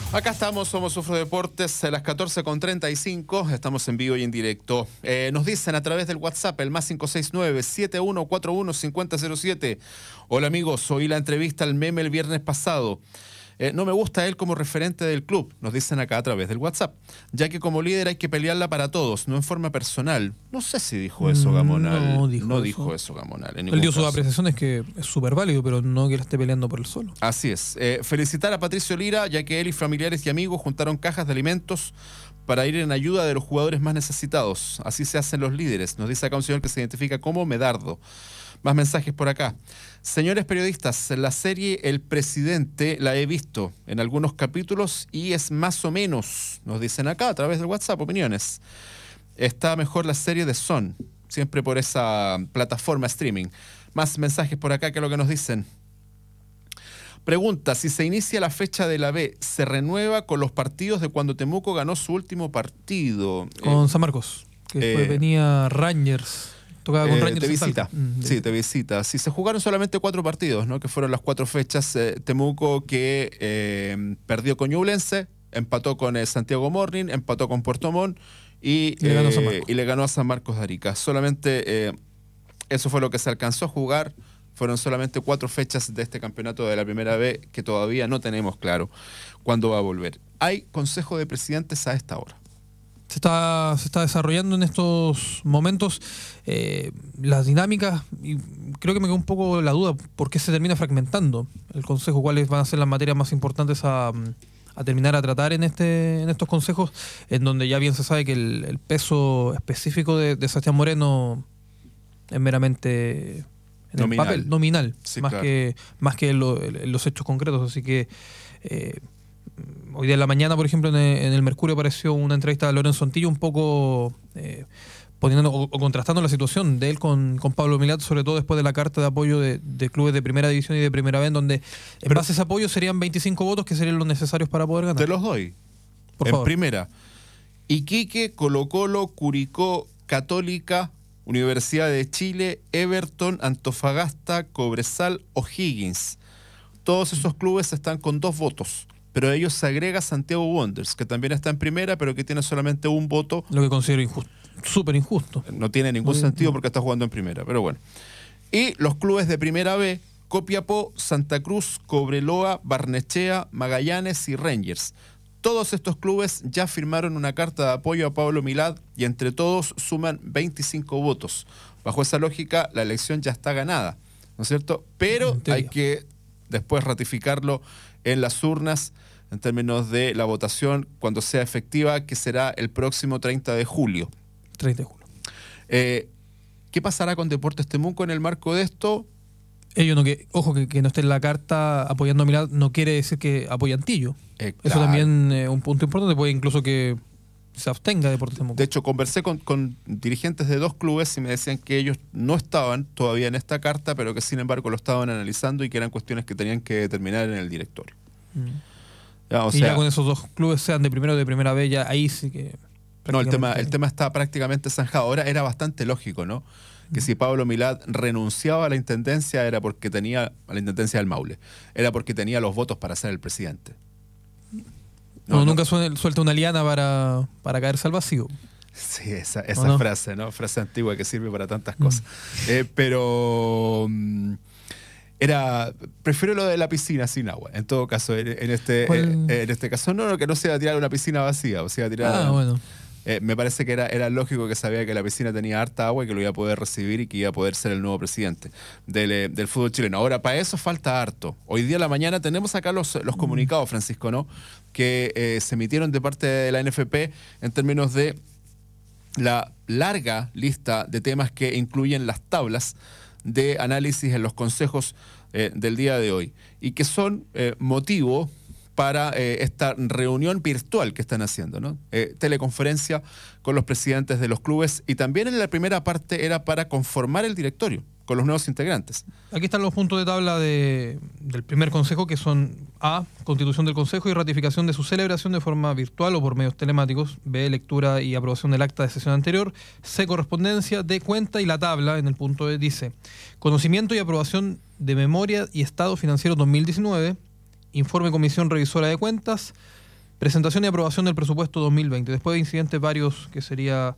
Acá estamos, somos Ufro Deportes, a las catorce con treinta y cinco, estamos en vivo y en directo. Eh, nos dicen a través del WhatsApp, el más cinco seis nueve, siete uno cuatro uno, cinco cero cero siete. Hola amigos, oí la entrevista al Meme el viernes pasado. Eh, no me gusta él como referente del club, nos dicen acá a través del WhatsApp, ya que como líder hay que pelearla para todos, no en forma personal. No sé si dijo eso Gamonal. No dijo, no eso. dijo eso Gamonal. Él dio sus apreciaciones que es súper válido, pero no que él esté peleando por el solo. Así es. Eh, felicitar a Patricio Lira, ya que él y familiares y amigos juntaron cajas de alimentos para ir en ayuda de los jugadores más necesitados. Así se hacen los líderes. Nos dice acá un señor que se identifica como Medardo. Más mensajes por acá. Señores periodistas, la serie El Presidente la he visto en algunos capítulos y es más o menos, nos dicen acá a través del WhatsApp, opiniones. Está mejor la serie de Son, siempre por esa plataforma streaming. Más mensajes por acá que lo que nos dicen. Pregunta, si se inicia la fecha de la B, ¿se renueva con los partidos de cuando Temuco ganó su último partido? Con eh, San Marcos, que después eh, venía Rangers. Tocaba con Eh, Rangers te en visita, Talca. Mm, sí, te visita. Sí, se jugaron solamente cuatro partidos, ¿no? Que fueron las cuatro fechas. Eh, Temuco que eh, perdió con Ñublense, empató con eh, Santiago Morning, empató con Puerto Montt y, Y le ganó a San eh, Marcos. y le ganó a San Marcos de Arica. Solamente eh, eso fue lo que se alcanzó a jugar. Fueron solamente cuatro fechas de este campeonato de la Primera B que todavía no tenemos claro cuándo va a volver. Hay consejo de presidentes a esta hora. Se está, se está desarrollando en estos momentos eh, las dinámicas y creo que me quedó un poco la duda por qué se termina fragmentando el consejo, cuáles van a ser las materias más importantes a, a terminar a tratar en este en estos consejos, en donde ya bien se sabe que el, el peso específico de, de Sebastián Moreno es meramente en Nominal. el papel, nominal, Sí, más, claro. que, más que en, lo- en los hechos concretos, así que eh, hoy día en la mañana, por ejemplo, en el, en el Mercurio apareció una entrevista de Lorenzo Antillo un poco eh, poniendo o, o contrastando la situación de él con, con Pablo Milat, sobre todo después de la carta de apoyo de, de clubes de primera división y de primera B, en donde en Pero- base a ese apoyo serían veinticinco votos que serían los necesarios para poder ganar. Te los doy. Por en favor. primera, Iquique, Colo-Colo, Curicó, Católica, Universidad de Chile, Everton, Antofagasta, Cobresal, O'Higgins. Todos esos clubes están con dos votos, pero a ellos se agrega Santiago Wanderers, que también está en primera, pero que tiene solamente un voto. Lo que considero injusto, súper injusto. No tiene ningún No, sentido no. porque está jugando en primera, pero bueno. Y los clubes de primera B, Copiapó, Santa Cruz, Cobreloa, Barnechea, Magallanes y Rangers. Todos estos clubes ya firmaron una carta de apoyo a Pablo Milad y entre todos suman veinticinco votos. Bajo esa lógica, la elección ya está ganada, ¿no es cierto? Pero En teoría. hay que después ratificarlo en las urnas en términos de la votación cuando sea efectiva, que será el próximo treinta de julio. treinta de julio. Eh, ¿Qué pasará con Deportes Temuco en el marco de esto? Ellos no que, ojo, que, que no esté en la carta apoyando a Milad no quiere decir que apoya a Antillo. Eh, Eso claro. también es un punto importante, puede incluso que se abstenga de Deportes Temuco. De hecho, conversé con, con dirigentes de dos clubes y me decían que ellos no estaban todavía en esta carta, pero que sin embargo lo estaban analizando y que eran cuestiones que tenían que determinar en el directorio. Mm. Ya, o y sea, ya con esos dos clubes, sean de primero o de primera B, ya ahí sí que... no, el tema, prácticamente- el tema está prácticamente zanjado. Ahora era bastante lógico, ¿no? Que si Pablo Milad renunciaba a la intendencia era porque tenía, a la intendencia del Maule, era porque tenía los votos para ser el presidente. No, No, no. nunca suel- suelta una liana para, para caerse al vacío. Sí, esa, esa ¿O no? frase, ¿no? Frase antigua que sirve para tantas cosas. Eh, pero mm, era. Prefiero lo de la piscina sin agua. En todo caso, en, en este, ¿Cuál? eh, en este caso, no, no, que no se iba a tirar una piscina vacía, o sea, tirar. Ah, bueno. Eh, me parece que era, era lógico que sabía que la piscina tenía harta agua y que lo iba a poder recibir y que iba a poder ser el nuevo presidente del, eh, del fútbol chileno. Ahora, para eso falta harto. Hoy día a la mañana tenemos acá los, los comunicados, Francisco, ¿no? Que eh, se emitieron de parte de la N F P en términos de la larga lista de temas que incluyen las tablas de análisis en los consejos eh, del día de hoy y que son eh, motivo para eh, esta reunión virtual que están haciendo, ¿no? Eh, teleconferencia con los presidentes de los clubes y también en la primera parte era para conformar el directorio con los nuevos integrantes. Aquí están los puntos de tabla de, del primer consejo, que son A, constitución del consejo y ratificación de su celebración de forma virtual o por medios telemáticos. B, lectura y aprobación del acta de sesión anterior. C, correspondencia. D, cuenta. Y la tabla en el punto E dice conocimiento y aprobación de memoria y estado financiero dos mil diecinueve, informe comisión revisora de cuentas, presentación y aprobación del presupuesto dos mil veinte. Después de incidentes varios, que sería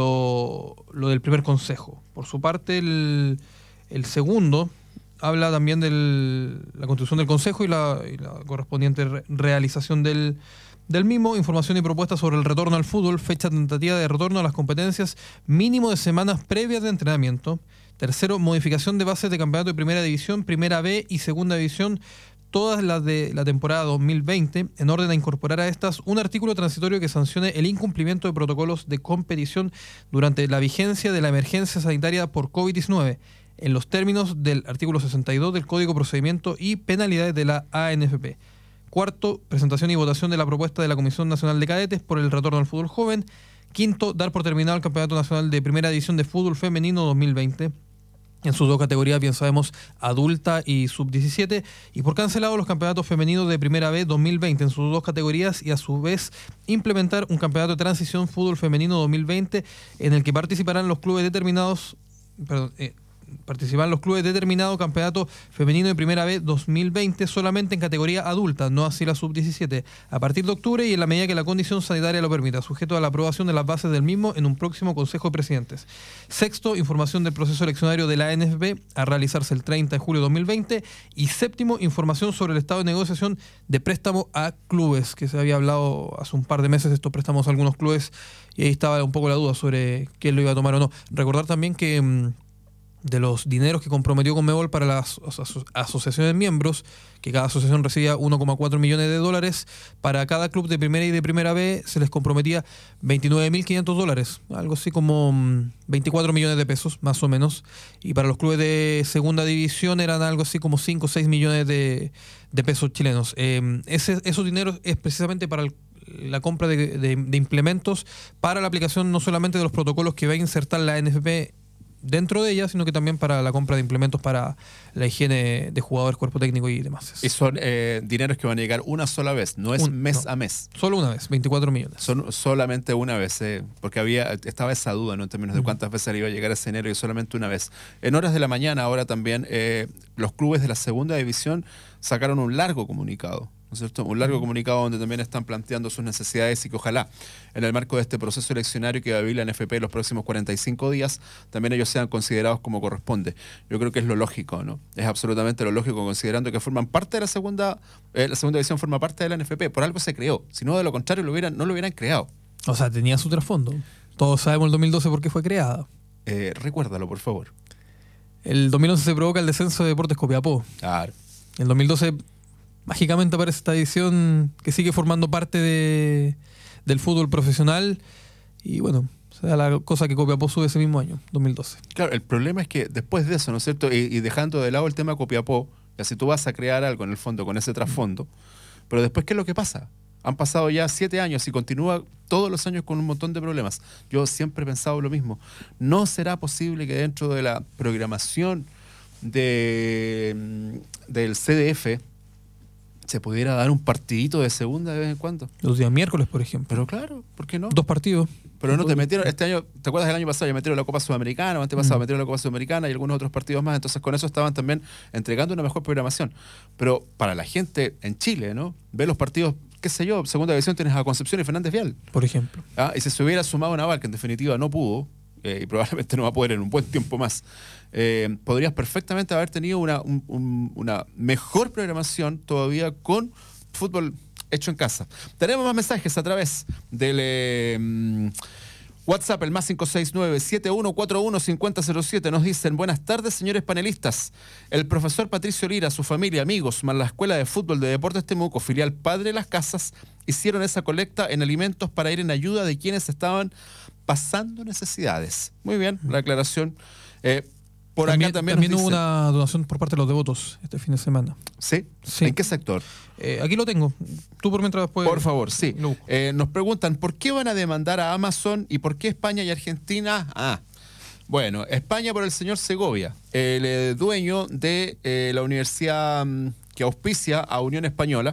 lo, lo del primer consejo. Por su parte, el, el segundo habla también de la constitución del consejo y la, y la correspondiente re, realización del, del mismo. Información y propuestas sobre el retorno al fútbol, fecha tentativa de retorno a las competencias, mínimo de semanas previas de entrenamiento. Tercero, modificación de bases de campeonato de primera división, primera B y segunda división, todas las de la temporada dos mil veinte, en orden a incorporar a estas un artículo transitorio que sancione el incumplimiento de protocolos de competición durante la vigencia de la emergencia sanitaria por COVID diecinueve, en los términos del artículo sesenta y dos del Código de Procedimiento y Penalidades de la A N F P. Cuarto, presentación y votación de la propuesta de la Comisión Nacional de Cadetes por el retorno al fútbol joven. Quinto, dar por terminado el Campeonato Nacional de Primera División de Fútbol Femenino dos mil veinte. En sus dos categorías, bien sabemos, adulta y sub diecisiete, y por cancelado los campeonatos femeninos de Primera B dos mil veinte en sus dos categorías, y a su vez implementar un campeonato de transición fútbol femenino dos mil veinte en el que participarán los clubes determinados, perdón, eh, participarán los clubes determinados campeonato femenino de Primera B dos mil veinte solamente en categoría adulta, no así la sub diecisiete, a partir de octubre y en la medida que la condición sanitaria lo permita, sujeto a la aprobación de las bases del mismo en un próximo Consejo de Presidentes. Sexto, información del proceso eleccionario de la A N F P a realizarse el treinta de julio de dos mil veinte. Y séptimo, información sobre el estado de negociación de préstamo a clubes, que se había hablado hace un par de meses de estos préstamos a algunos clubes, y ahí estaba un poco la duda sobre quién lo iba a tomar o no. Recordar también que mmm, de los dineros que comprometió Conmebol para las aso asociaciones miembros, que cada asociación recibía uno coma cuatro millones de dólares, para cada club de primera y de primera B se les comprometía veintinueve mil quinientos dólares, algo así como veinticuatro millones de pesos, más o menos, y para los clubes de segunda división eran algo así como cinco o seis millones de, de pesos chilenos. Eh, ese, esos dineros es precisamente para el la compra de, de, de implementos para la aplicación no solamente de los protocolos que va a insertar la A N F P dentro de ella, sino que también para la compra de implementos para la higiene de jugadores, cuerpo técnico y demás. Y son eh, dineros que van a llegar una sola vez, no es Un, mes no, a mes. Solo una vez, veinticuatro millones. Son solamente una vez, eh, porque había estaba esa duda, ¿no?, en términos de cuántas veces le iba a llegar ese dinero, y solamente una vez. En horas de la mañana ahora también eh, los clubes de la segunda división sacaron un largo comunicado, ¿no es cierto? Un largo comunicado donde también están planteando sus necesidades, y que ojalá en el marco de este proceso eleccionario que va a vivir la N F P los próximos cuarenta y cinco días, también ellos sean considerados como corresponde. Yo creo que es lo lógico, ¿no? Es absolutamente lo lógico, considerando que forman parte de la segunda, eh, la segunda división forma parte de la N F P, por algo se creó, si no de lo contrario lo hubieran, no lo hubieran creado. O sea, tenía su trasfondo. Todos sabemos el dos mil doce por qué fue creada. Eh, recuérdalo, por favor. El dos mil once se provoca el descenso de Deportes Copiapó. Claro. El dos mil doce mágicamente aparece esta división que sigue formando parte de, del fútbol profesional, y bueno, o sea, la cosa que Copiapó sube ese mismo año, dos mil doce. Claro, el problema es que después de eso, ¿no es cierto? Y, y dejando de lado el tema Copiapó, ya si tú vas a crear algo en el fondo con ese trasfondo, pero después, ¿qué es lo que pasa? Han pasado ya siete años y continúa todos los años con un montón de problemas. Yo siempre he pensado lo mismo. No será posible que dentro de la programación de, del C D F se pudiera dar un partidito de segunda de vez en cuando. Los días miércoles, por ejemplo. Pero claro, ¿por qué no? Dos partidos. Pero no te metieron, este año, ¿te acuerdas del año pasado? Ya metieron la Copa Sudamericana, antes pasado mm. metieron la Copa Sudamericana y algunos otros partidos más, entonces con eso estaban también entregando una mejor programación. Pero para la gente en Chile, ¿no? Ver los partidos, qué sé yo, segunda división tienes a Concepción y Fernández Vial. Por ejemplo. ¿Ah? Y si se hubiera sumado Naval, que en definitiva no pudo, eh, y probablemente no va a poder en un buen tiempo más, eh, podrías perfectamente haber tenido una, un, un, una mejor programación todavía con fútbol hecho en casa. Tenemos más mensajes a través del eh, WhatsApp, el más cinco seis nueve, siete uno cuatro uno, cinco cero cero siete. Nos dicen: buenas tardes, señores panelistas. El profesor Patricio Lira, su familia, amigos, más la Escuela de Fútbol de Deportes Temuco, filial Padre Las Casas, hicieron esa colecta en alimentos para ir en ayuda de quienes estaban pasando necesidades. Muy bien, la aclaración. Eh, Por también, acá también, también hubo dice, una donación por parte de los devotos este fin de semana. ¿Sí? Sí. ¿En qué sector? Eh, aquí lo tengo. Tú por mientras después... Por favor, sí. Eh, nos preguntan, ¿por qué van a demandar a Amazon y por qué España y Argentina? Ah, bueno, España por el señor Segovia, el eh, dueño de eh, la universidad um, que auspicia a Unión Española.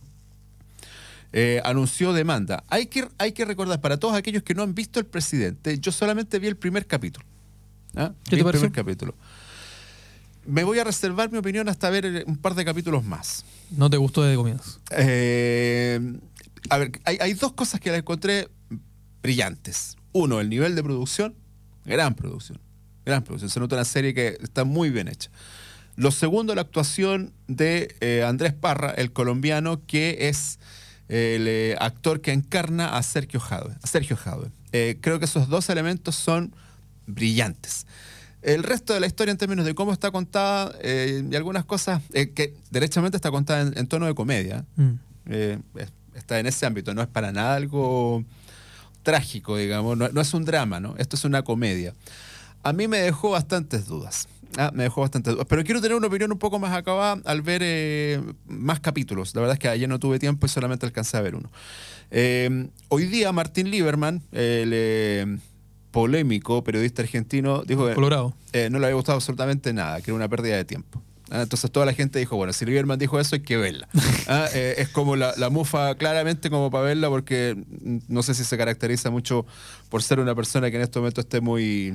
Eh, anunció demanda. Hay que, hay que recordar, para todos aquellos que no han visto El Presidente, yo solamente vi el primer capítulo. ¿Ah? ¿Qué te parece? El primer capítulo. Me voy a reservar mi opinión hasta ver un par de capítulos más. ¿No te gustó desde comienzo? Eh, a ver, hay, hay dos cosas que la encontré brillantes. Uno, el nivel de producción, gran producción, gran producción. Se nota una serie que está muy bien hecha. Lo segundo, la actuación de eh, Andrés Parra, el colombiano, que es el eh, actor que encarna a Sergio Jadwe. A Sergio Jadwe. Eh, creo que esos dos elementos son brillantes. El resto de la historia en términos de cómo está contada eh, y algunas cosas eh, que derechamente está contada en, en tono de comedia. Mm. Eh, está en ese ámbito, no es para nada algo trágico, digamos, no, no es un drama, ¿no? Esto es una comedia. A mí me dejó bastantes dudas. Ah, me dejó bastantes dudas. Pero quiero tener una opinión un poco más acabada al ver eh, más capítulos. La verdad es que ayer no tuve tiempo y solamente alcancé a ver uno. Eh, hoy día Martín Lieberman, el eh, polémico periodista argentino, dijo que Colorado. Eh, no le había gustado absolutamente nada, que era una pérdida de tiempo. Ah, entonces toda la gente dijo, bueno, si Lieberman dijo eso hay que verla. Ah, eh, es como la, la mufa claramente como para verla porque no sé si se caracteriza mucho por ser una persona que en este momento esté muy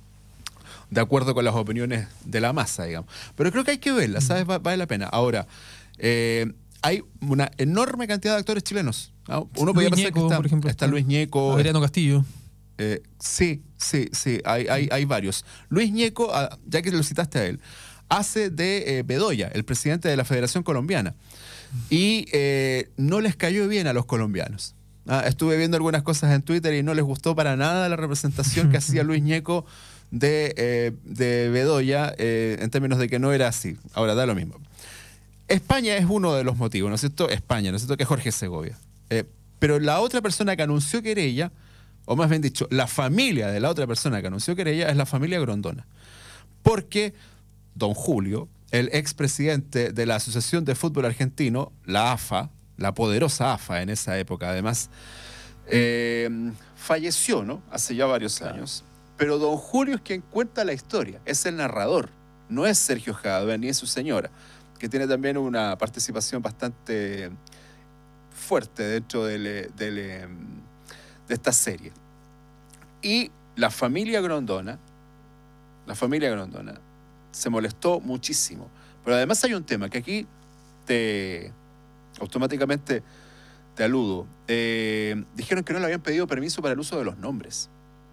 de acuerdo con las opiniones de la masa, digamos. Pero creo que hay que verla, ¿sabes? Va, vale la pena. Ahora, eh, hay una enorme cantidad de actores chilenos. ¿No? Uno podría pensar que está, por ejemplo, está Luis Ñeco. Adriano Castillo. Eh, sí, sí, sí, hay, hay, hay varios. Luis Ñeco, ya que lo citaste a él, hace de eh, Bedoya, el presidente de la Federación Colombiana. Y eh, no les cayó bien a los colombianos. Ah, estuve viendo algunas cosas en Twitter y no les gustó para nada la representación que hacía Luis Ñeco de, eh, de Bedoya eh, en términos de que no era así. Ahora, da lo mismo. España es uno de los motivos, ¿no es cierto? España, ¿no es cierto? Que es Jorge Segovia. Eh, pero la otra persona que anunció querella, o más bien dicho, la familia de la otra persona que anunció querella es la familia Grondona. Porque don Julio, el expresidente de la Asociación de Fútbol Argentino, la AFA, la poderosa AFA en esa época además, eh, falleció, ¿no? Hace ya varios claro. años. Pero don Julio es quien cuenta la historia, es el narrador, no es Sergio Jadwe ni es su señora, que tiene también una participación bastante fuerte dentro del, del, de esta serie. Y la familia Grondona, la familia Grondona, se molestó muchísimo. Pero además hay un tema que aquí te automáticamente te aludo. Eh, dijeron que no le habían pedido permiso para el uso de los nombres.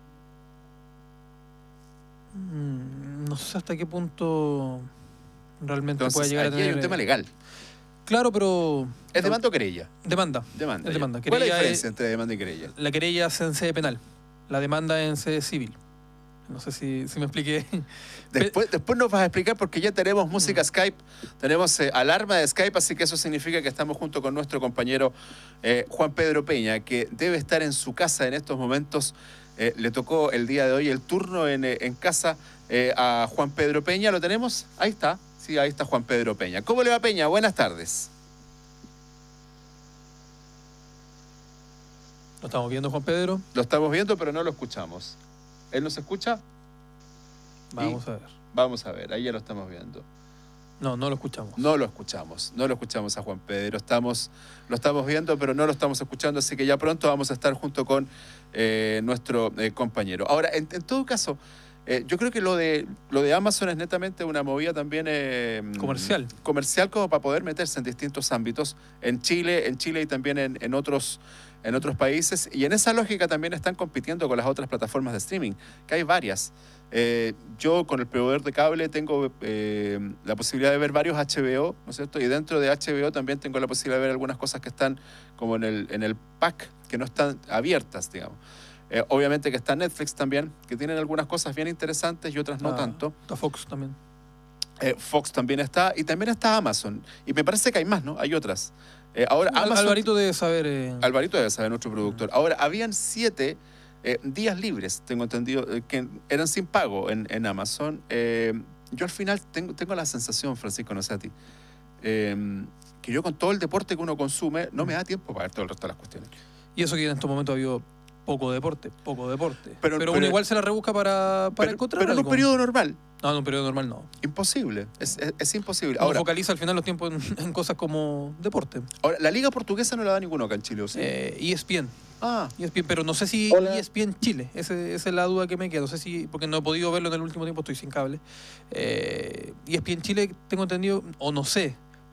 Mm, no sé hasta qué punto realmente Entonces, puede llegar a tener... hay un tema legal. Claro, pero... ¿Es demanda o querella? Demanda. Demanda. Es demanda. ¿Cuál es la diferencia es... entre demanda y querella? La querella es en sede penal. La demanda es en sede civil. No sé si, si me expliqué. Después, después nos vas a explicar porque ya tenemos música mm. Skype, tenemos eh, alarma de Skype, así que eso significa que estamos junto con nuestro compañero eh, Juan Pedro Peña, que debe estar en su casa en estos momentos. Eh, le tocó el día de hoy el turno en, en casa eh, a Juan Pedro Peña. ¿Lo tenemos? Ahí está. Sí, ahí está Juan Pedro Peña. ¿Cómo le va, Peña? Buenas tardes. ¿Lo estamos viendo, Juan Pedro? Lo estamos viendo, pero no lo escuchamos. ¿Él nos escucha? Vamos y a ver. Vamos a ver, ahí ya lo estamos viendo. No, no lo escuchamos. No lo escuchamos, no lo escuchamos a Juan Pedro. Estamos, lo estamos viendo, pero no lo estamos escuchando, así que ya pronto vamos a estar junto con eh, nuestro eh, compañero. Ahora, en, en todo caso, eh, yo creo que lo de, lo de Amazon es netamente una movida también... Eh, comercial. Comercial como para poder meterse en distintos ámbitos. En Chile, en Chile y también en, en otros... en otros países, y en esa lógica también están compitiendo con las otras plataformas de streaming, que hay varias. Eh, yo con el proveedor de cable tengo eh, la posibilidad de ver varios H B O, ¿no es cierto? Y dentro de H B O también tengo la posibilidad de ver algunas cosas que están como en el, en el pack, que no están abiertas, digamos. Eh, obviamente que está Netflix también, que tienen algunas cosas bien interesantes y otras no ah, tanto. Está Fox también. Eh, Fox también está, y también está Amazon. Y me parece que hay más, ¿no? Hay otras. Eh, ahora, Amazon, Alvarito debe saber. Eh... Alvarito debe saber, nuestro productor. Ahora, habían siete eh, días libres, tengo entendido, eh, que eran sin pago en, en Amazon. Eh, yo al final tengo, tengo la sensación, Francisco, no sé a ti, eh, que yo con todo el deporte que uno consume, no me da tiempo para ver todo el resto de las cuestiones. Y eso que en estos momentos ha habido poco deporte, poco deporte. Pero, pero, pero uno igual se la rebusca para, para pero, encontrar Pero en algo. un periodo normal. No, en un periodo normal no. Imposible, es, es, es imposible. Uno ahora, focaliza al final los tiempos en, en cosas como deporte. Ahora, la Liga Portuguesa no la da ninguno acá en Chile, ¿o sí? Eh, E S P N. Ah. E S P N, pero no sé si Hola. E S P N Chile. Ese, esa es la duda que me queda. No sé si, porque no he podido verlo en el último tiempo, estoy sin cable. Eh, E S P N Chile, tengo entendido, o no sé,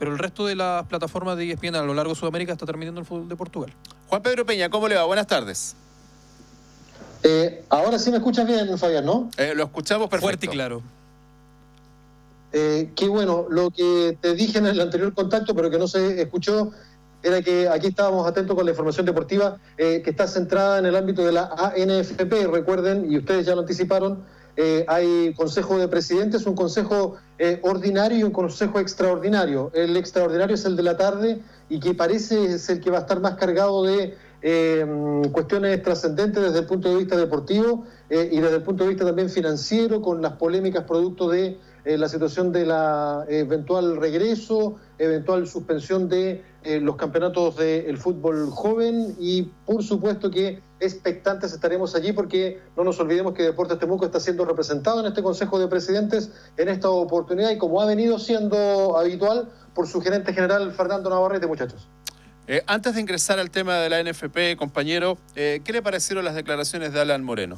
pero el resto de las plataformas de E S P N a lo largo de Sudamérica está transmitiendo el fútbol de Portugal. Juan Pedro Peña, ¿cómo le va? Buenas tardes. Eh, ahora sí me escuchas bien, Fabián, ¿no? Eh, lo escuchamos perfecto. Fuerte y claro. Eh, qué bueno, lo que te dije en el anterior contacto, pero que no se escuchó, era que aquí estábamos atentos con la información deportiva eh, que está centrada en el ámbito de la A N F P. Recuerden, y ustedes ya lo anticiparon, eh, hay consejo de presidentes, un consejo eh, ordinario y un consejo extraordinario. El extraordinario es el de la tarde y que parece es el que va a estar más cargado de eh, cuestiones trascendentes desde el punto de vista deportivo eh, y desde el punto de vista también financiero, con las polémicas producto de eh, la situación de la eventual regreso, eventual suspensión de eh, los campeonatos del fútbol joven, y por supuesto que expectantes estaremos allí, porque no nos olvidemos que Deportes Temuco está siendo representado en este Consejo de Presidentes en esta oportunidad, y como ha venido siendo habitual, por su gerente general Fernando Navarrete, muchachos. Eh, antes de ingresar al tema de la N F P, compañero, eh, ¿qué le parecieron las declaraciones de Alan Moreno?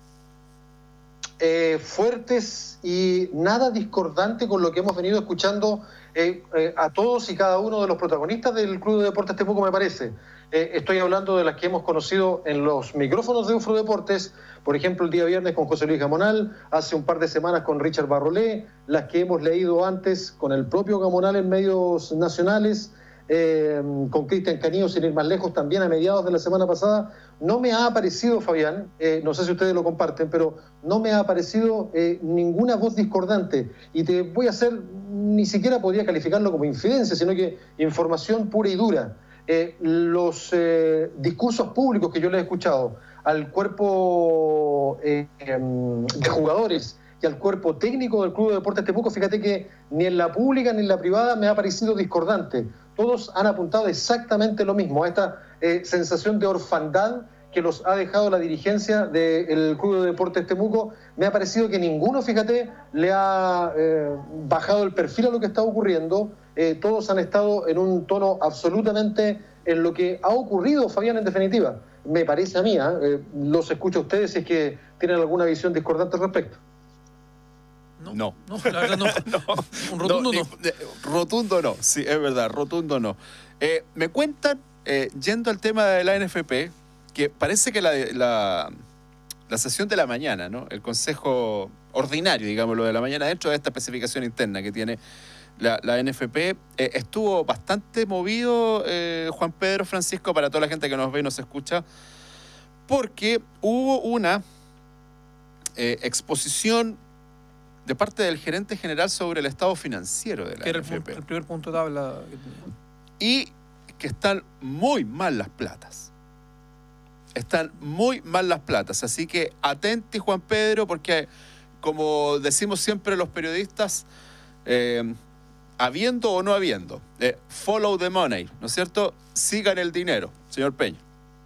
Eh, fuertes y nada discordante con lo que hemos venido escuchando eh, eh, a todos y cada uno de los protagonistas del Club de Deportes Temuco, me parece. Eh, estoy hablando de las que hemos conocido en los micrófonos de UFRO Deportes, por ejemplo, el día viernes con José Luis Gamonal, hace un par de semanas con Richard Barrolé, las que hemos leído antes con el propio Gamonal en medios nacionales, eh, con Cristian Canillo, sin ir más lejos, también a mediados de la semana pasada. No me ha aparecido, Fabián, eh, no sé si ustedes lo comparten, pero no me ha aparecido eh, ninguna voz discordante. Y te voy a hacer, ni siquiera podría calificarlo como infidencia, sino que información pura y dura. Eh, los eh, discursos públicos que yo le he escuchado al cuerpo eh, de jugadores y al cuerpo técnico del Club de Deportes Temuco, fíjate que ni en la pública ni en la privada me ha parecido discordante. Todos han apuntado exactamente lo mismo, a esta eh, sensación de orfandad que los ha dejado la dirigencia del Club de Deportes Temuco. Me ha parecido que ninguno, fíjate, le ha eh, bajado el perfil a lo que está ocurriendo. Eh, todos han estado en un tono absolutamente en lo que ha ocurrido, Fabián, en definitiva. Me parece a mí, ¿eh? Los escucho a ustedes si es que tienen alguna visión discordante al respecto. No, no, no, la verdad no. no. Un rotundo no. no. Ni, rotundo no, sí, es verdad, rotundo no. Eh, me cuentan, eh, yendo al tema de la N F P, que parece que la, la, la sesión de la mañana, ¿no? El consejo ordinario, digámoslo, de la mañana, dentro de esta especificación interna que tiene la, la N F P, eh, estuvo bastante movido, eh, Juan Pedro, Francisco, para toda la gente que nos ve y nos escucha, porque hubo una eh, exposición de parte del gerente general sobre el estado financiero de la que era N F P. El, el primer punto de tabla. Y que están muy mal las platas. Están muy mal las platas. Así que atenti, Juan Pedro, porque como decimos siempre los periodistas, eh, habiendo o no habiendo, eh, follow the money, ¿no es cierto? Sigan el dinero, señor Peña.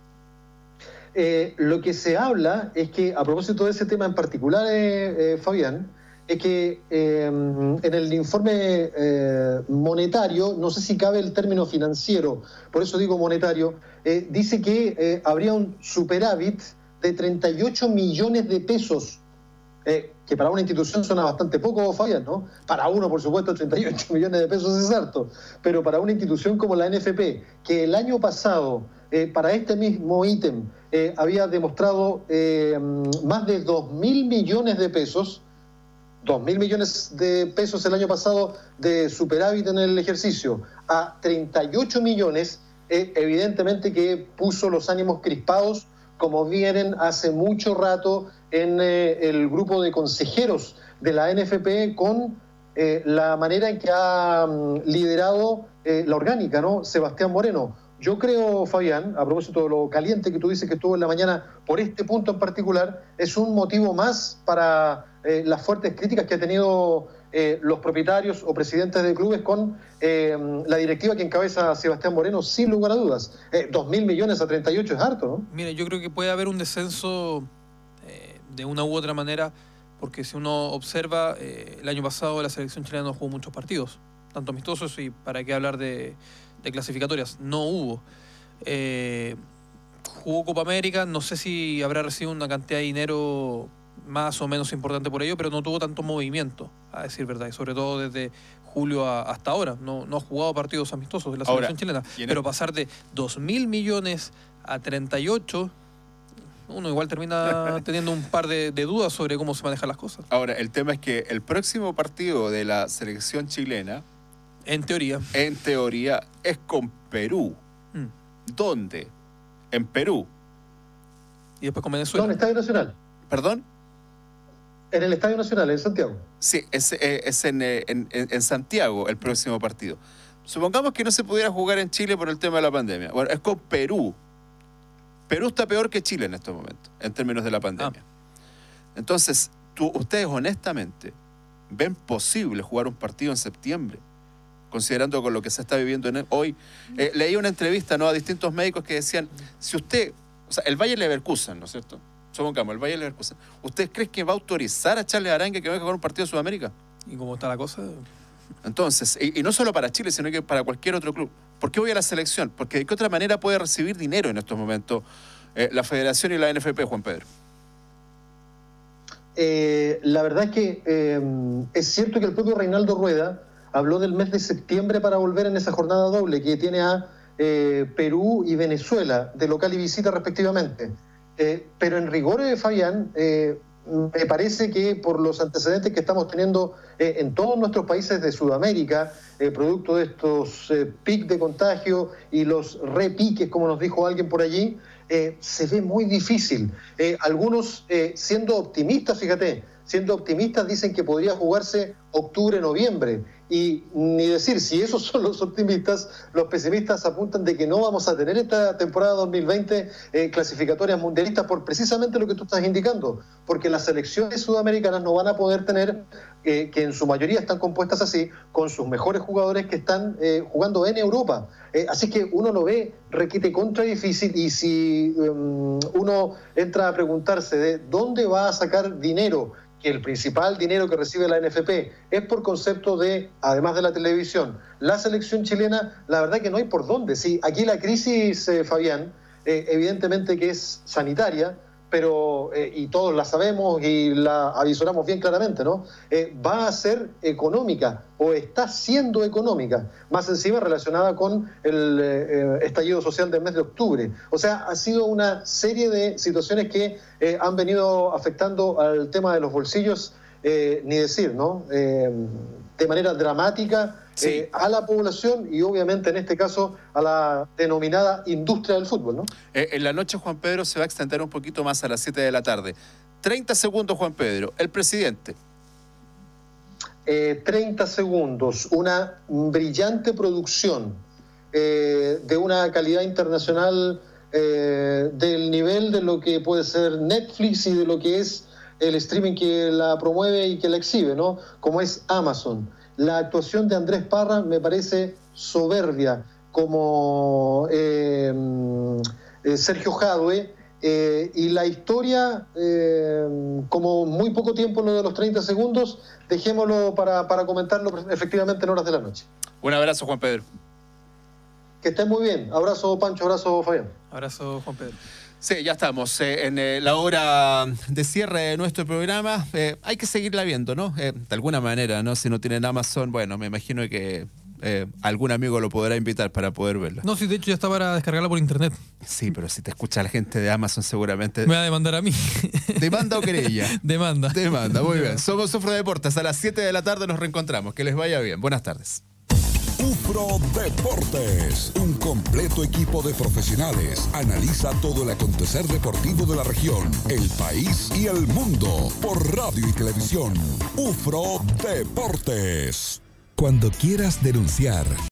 Eh, lo que se habla es que, a propósito de ese tema en particular, eh, eh, Fabián, es que eh, en el informe eh, monetario, no sé si cabe el término financiero, por eso digo monetario, eh, dice que eh, habría un superávit de treinta y ocho millones de pesos, eh, que para una institución suena bastante poco, Fabián, ¿no? Para uno, por supuesto, treinta y ocho millones de pesos es harto, pero para una institución como la N F P, que el año pasado, eh, para este mismo ítem, eh, había demostrado eh, más de dos mil millones de pesos, dos mil millones de pesos el año pasado de superávit en el ejercicio, a treinta y ocho millones, eh, evidentemente que puso los ánimos crispados, como vienen hace mucho rato en eh, el grupo de consejeros de la N F P, con eh, la manera en que ha um, liderado eh, la orgánica, ¿no? Sebastián Moreno. Yo creo, Fabián, a propósito de lo caliente que tú dices que estuvo en la mañana por este punto en particular, es un motivo más para eh, las fuertes críticas que ha tenido eh, los propietarios o presidentes de clubes con eh, la directiva que encabeza Sebastián Moreno, sin lugar a dudas. Eh, dos mil millones a treinta y ocho es harto, ¿no? Mire, yo creo que puede haber un descenso eh, de una u otra manera, porque si uno observa, eh, el año pasado la selección chilena no jugó muchos partidos, tanto amistosos, y para qué hablar de... de clasificatorias, no hubo. Eh, jugó Copa América, no sé si habrá recibido una cantidad de dinero más o menos importante por ello, pero no tuvo tanto movimiento. a decir verdad, y sobre todo desde julio a, hasta ahora. No, no ha jugado partidos amistosos de la selección chilena, pero pasar de dos mil millones a treinta y ocho, uno igual termina teniendo un par de, de dudas sobre cómo se manejan las cosas. Ahora, el tema es que el próximo partido de la selección chilena, en teoría, en teoría es con Perú. Mm. ¿Dónde? En Perú. Y después con Venezuela. No, en el Estadio Nacional. ¿Perdón? En el Estadio Nacional, en Santiago. Sí, es, es en, en, en Santiago el próximo partido. Supongamos que no se pudiera jugar en Chile por el tema de la pandemia. Bueno, es con Perú. Perú está peor que Chile en estos momentos, en términos de la pandemia. Ah. Entonces, tú, ustedes honestamente ven posible jugar un partido en septiembre, considerando con lo que se está viviendo en el, hoy. Eh, leí una entrevista, ¿no?, a distintos médicos que decían, si usted, o sea, el Bayer Leverkusen, ¿no es cierto? Supongamos, el Bayer Leverkusen. ¿Usted cree que va a autorizar a Charles Arangue que venga a jugar un partido de Sudamérica? ¿Y cómo está la cosa? Entonces, y, y no solo para Chile, sino que para cualquier otro club. ¿Por qué voy a la selección? Porque de qué otra manera puede recibir dinero en estos momentos eh, la Federación y la N F P, Juan Pedro. Eh, la verdad es que eh, es cierto que el propio Reinaldo Rueda habló del mes de septiembre para volver en esa jornada doble que tiene a eh, Perú y Venezuela, de local y visita respectivamente. Eh, pero en rigor, eh, Fabián, eh, me parece que por los antecedentes que estamos teniendo eh, en todos nuestros países de Sudamérica, eh, producto de estos eh, picos de contagio y los repiques, como nos dijo alguien por allí, eh, se ve muy difícil. Eh, algunos, eh, siendo optimistas, fíjate, siendo optimistas dicen que podría jugarse octubre, noviembre. Y ni decir, si esos son los optimistas, los pesimistas apuntan de que no vamos a tener esta temporada dos mil veinte eh, clasificatorias mundialistas por precisamente lo que tú estás indicando, porque las selecciones sudamericanas no van a poder tener, eh, que en su mayoría están compuestas así, con sus mejores jugadores que están eh, jugando en Europa. Eh, así que uno lo ve requete contra difícil, y si um, uno entra a preguntarse de dónde va a sacar dinero, que el principal dinero que recibe la N F P es por concepto de, además de la televisión, la selección chilena, la verdad que no hay por dónde. Sí, aquí la crisis, eh, Fabián, eh, evidentemente que es sanitaria, pero, eh, y todos la sabemos y la avisoramos bien claramente, ¿no? Eh, va a ser económica, o está siendo económica, más encima relacionada con el eh, estallido social del mes de octubre. O sea, ha sido una serie de situaciones que eh, han venido afectando al tema de los bolsillos, eh, ni decir, ¿no? Eh, de manera dramática, sí. eh, a la población y obviamente en este caso a la denominada industria del fútbol, ¿no? Eh, en la noche, Juan Pedro, se va a extender un poquito más a las siete de la tarde. treinta segundos, Juan Pedro. El presidente. Eh, treinta segundos. Una brillante producción eh, de una calidad internacional eh, del nivel de lo que puede ser Netflix y de lo que es el streaming que la promueve y que la exhibe, ¿no? Como es Amazon. La actuación de Andrés Parra me parece soberbia, como eh, eh, Sergio Jadue, eh, y la historia, eh, como muy poco tiempo lo de los treinta segundos, dejémoslo para, para comentarlo efectivamente en horas de la noche. Un abrazo, Juan Pedro. Que estén muy bien. Abrazo, Pancho. Abrazo, Fabián. Abrazo, Juan Pedro. Sí, ya estamos eh, en eh, la hora de cierre de nuestro programa. Eh, hay que seguirla viendo, ¿no? Eh, de alguna manera, ¿no? Si no tienen Amazon, bueno, me imagino que eh, algún amigo lo podrá invitar para poder verla. No, sí, de hecho ya está para descargarla por internet. Sí, pero si te escucha la gente de Amazon seguramente... Me va a demandar a mí. ¿Demanda o querella? Demanda. Demanda, muy bien. Somos Ufro Deportes. A las siete de la tarde nos reencontramos. Que les vaya bien. Buenas tardes. Ufro Deportes, un completo equipo de profesionales, analiza todo el acontecer deportivo de la región, el país y el mundo, por radio y televisión. Ufro Deportes. Cuando quieras denunciar,